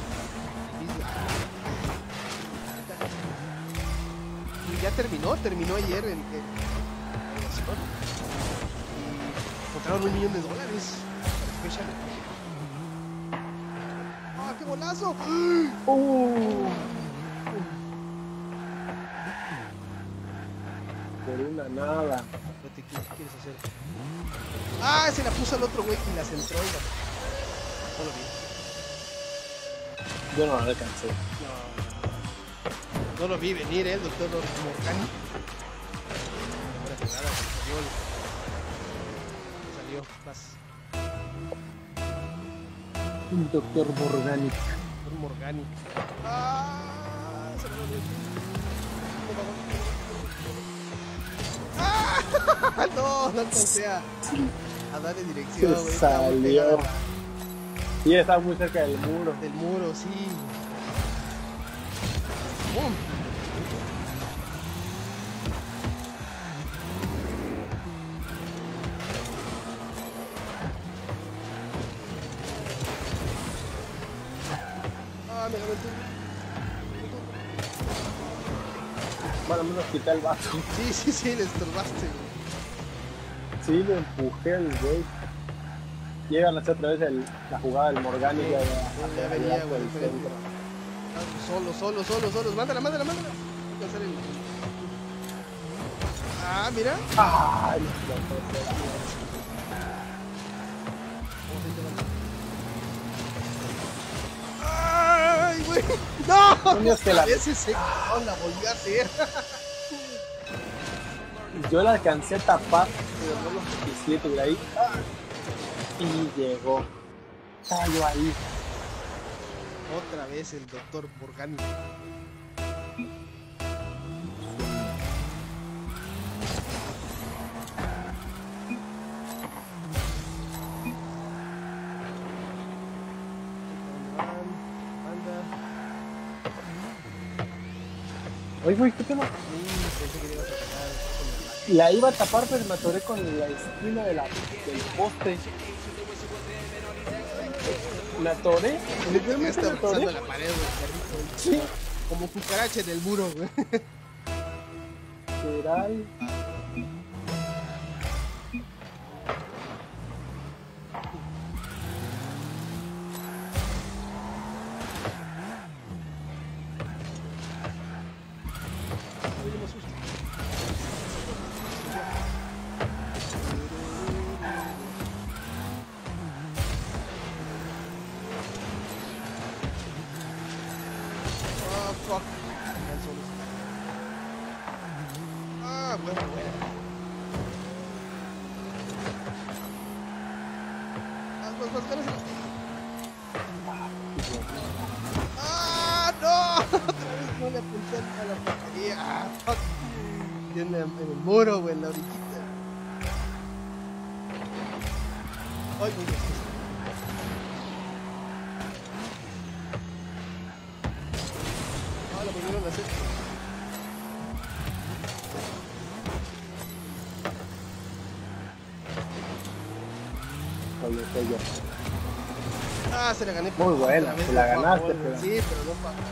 y ya terminó, terminó ayer el, el, el y encontraron un millón de dólares para Special. ¡Ah, qué golazo! Uh. Por una nada. ¿Qué quieres hacer? ¡Ah! Se la puso al otro güey y la centró. No lo vi. Yo no lo alcancé. No, no lo vi venir, ¿eh? El doctor Morgani. Ahora que nada, salió. Salió, vas. Un doctor Morgani. Doctor Morgani. ¡Ah! Se lo vi. ¡Ah! No, no alcancé a, a darle dirección, güey. Salió. Y estaba muy cerca del muro. Del muro, sí. ¡Bum! Ah, me gané tú. Bueno, me lo quité el vaso. Sí, sí, sí, le estorbaste, güey. Sí, lo empujé al güey. Llegan a hacer otra vez el, la jugada del Morgani. Sí, ya, ya, ya venía, güey. Solo, solo, solo, solo. Mándala, mándala, mándala. Voy a hacer el... Ah, mira. Ay, ¡Ay, güey! ¡No! Coño, que la... Ese se cabrón la volvió a hacer. Yo la alcancé a tapar, pero no lo suficiente, por ahí. Y llegó. Estaba yo ahí. Otra vez el doctor Morgani. Oye, güey, ¿qué tema? La iba a tapar, pero me atoré con la esquina de la, del poste. Me atoré. Me está pasando la pared, güey. Sí. Como cucaracha en el muro, güey. Geral. está muy buena. Vas, vas, vas, ganas. ¡Ah, no! Otra vez no le apunté a la portería. ¡Ah, fuck! En, en el muro, güey, en la orillita. ¡Ay, muy bien! Ah, la volvieron a hacer. Oye, soy yo. Ah, se la gané. Muy buena, Otra vez se la no fue ganaste, gol, pero- sí, pero no fue.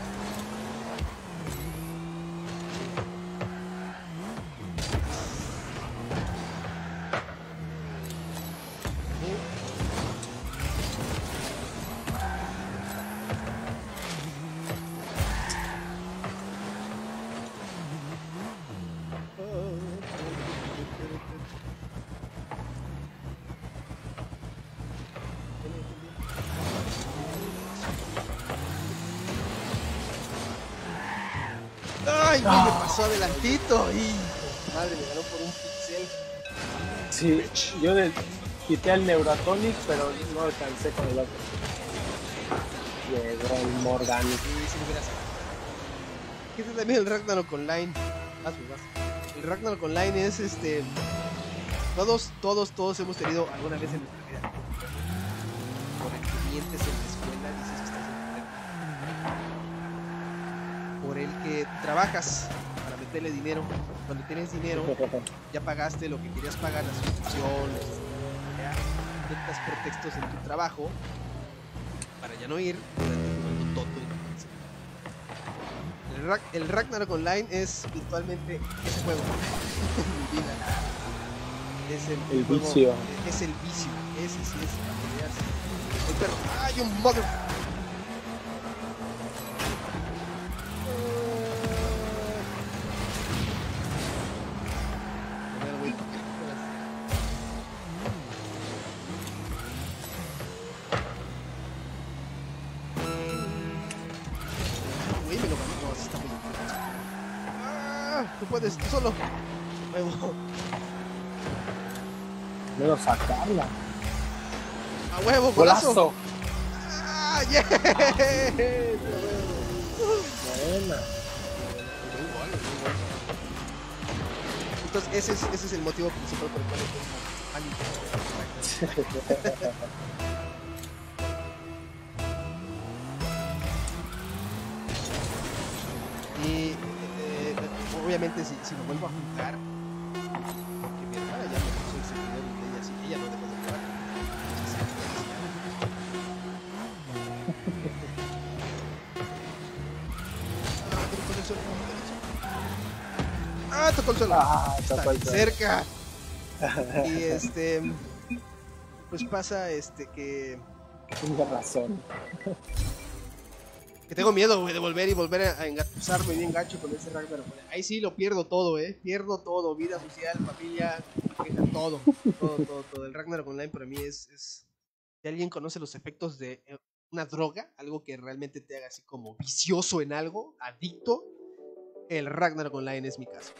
Ay, güey, me pasó adelantito y madre, me ganó por un pixel. Sí, yo de- quité el Neurotonic, pero no alcancé con el otro. Llegó el Morgan. Sí, sí me hubiera sacado. Aquí está también el Ragnarok Online. Vas, pues, vas. El Ragnarok Online es este. Todos, todos, todos hemos tenido alguna vez en nuestra vida por el que mientes en la escuela, dices que estás enfermo. Por el que trabajas para meterle dinero. Cuando tienes dinero, ya pagaste lo que querías pagar, la suscripción, ya inventas pretextos en tu trabajo para ya no ir, jugando tonto y no pensar. el, Ra el Ragnarok Online es virtualmente ese juego. Mi vida. Es el, El juego, vicio. es el vicio, ese sí es familiarse. El perro, ¡ay, un mother! Güey, me lo ganó, no, sí está muy difícil. ¡Ah! Tú puedes, tú solo. Huevo. Puedo sacarla. A huevo, golazo. Golazo. ¡Ah, yeah! Buena. Entonces ese es, ese es el motivo principal por el cual estoy pánico. Y eh, obviamente si, si lo vuelvo a jugar, porque mi hermana ya me puso el servidor y ella sí, ella no dejó de jugar. Ah, tocó el suelo. Ah, Está tocó el bien suelo. cerca. Y este, pues pasa este que Tienes razón. que tengo miedo, güey, de volver y volver a engatusarme bien gacho con ese Ragnarok. Ahí sí lo pierdo todo, eh. Pierdo todo, vida social, familia, todo, todo, todo, todo. El Ragnarok Online para mí es, es... Si alguien conoce los efectos de una droga, algo que realmente te haga así como vicioso en algo, adicto, el Ragnarok Online es mi caso.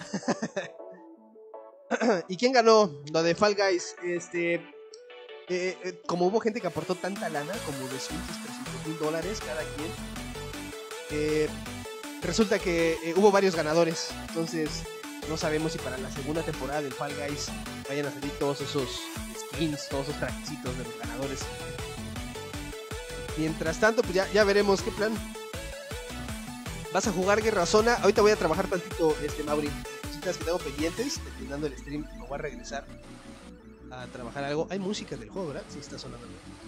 ¿Y quién ganó? Lo de Fall Guys. Este, eh, eh, como hubo gente que aportó tanta lana, como doscientos, trescientos mil dólares cada quien, eh, resulta que eh, hubo varios ganadores. Entonces, no sabemos si para la segunda temporada del Fall Guys vayan a salir todos esos skins, todos esos trajecitos de los ganadores. Mientras tanto, pues ya, ya veremos qué plan. ¿Vas a jugar Guerra Zona? Ahorita voy a trabajar tantito, este, Mauri. Cositas que tengo pendientes, terminando el stream, me voy a regresar a trabajar algo. Hay música del juego, ¿verdad? Sí, está sonando.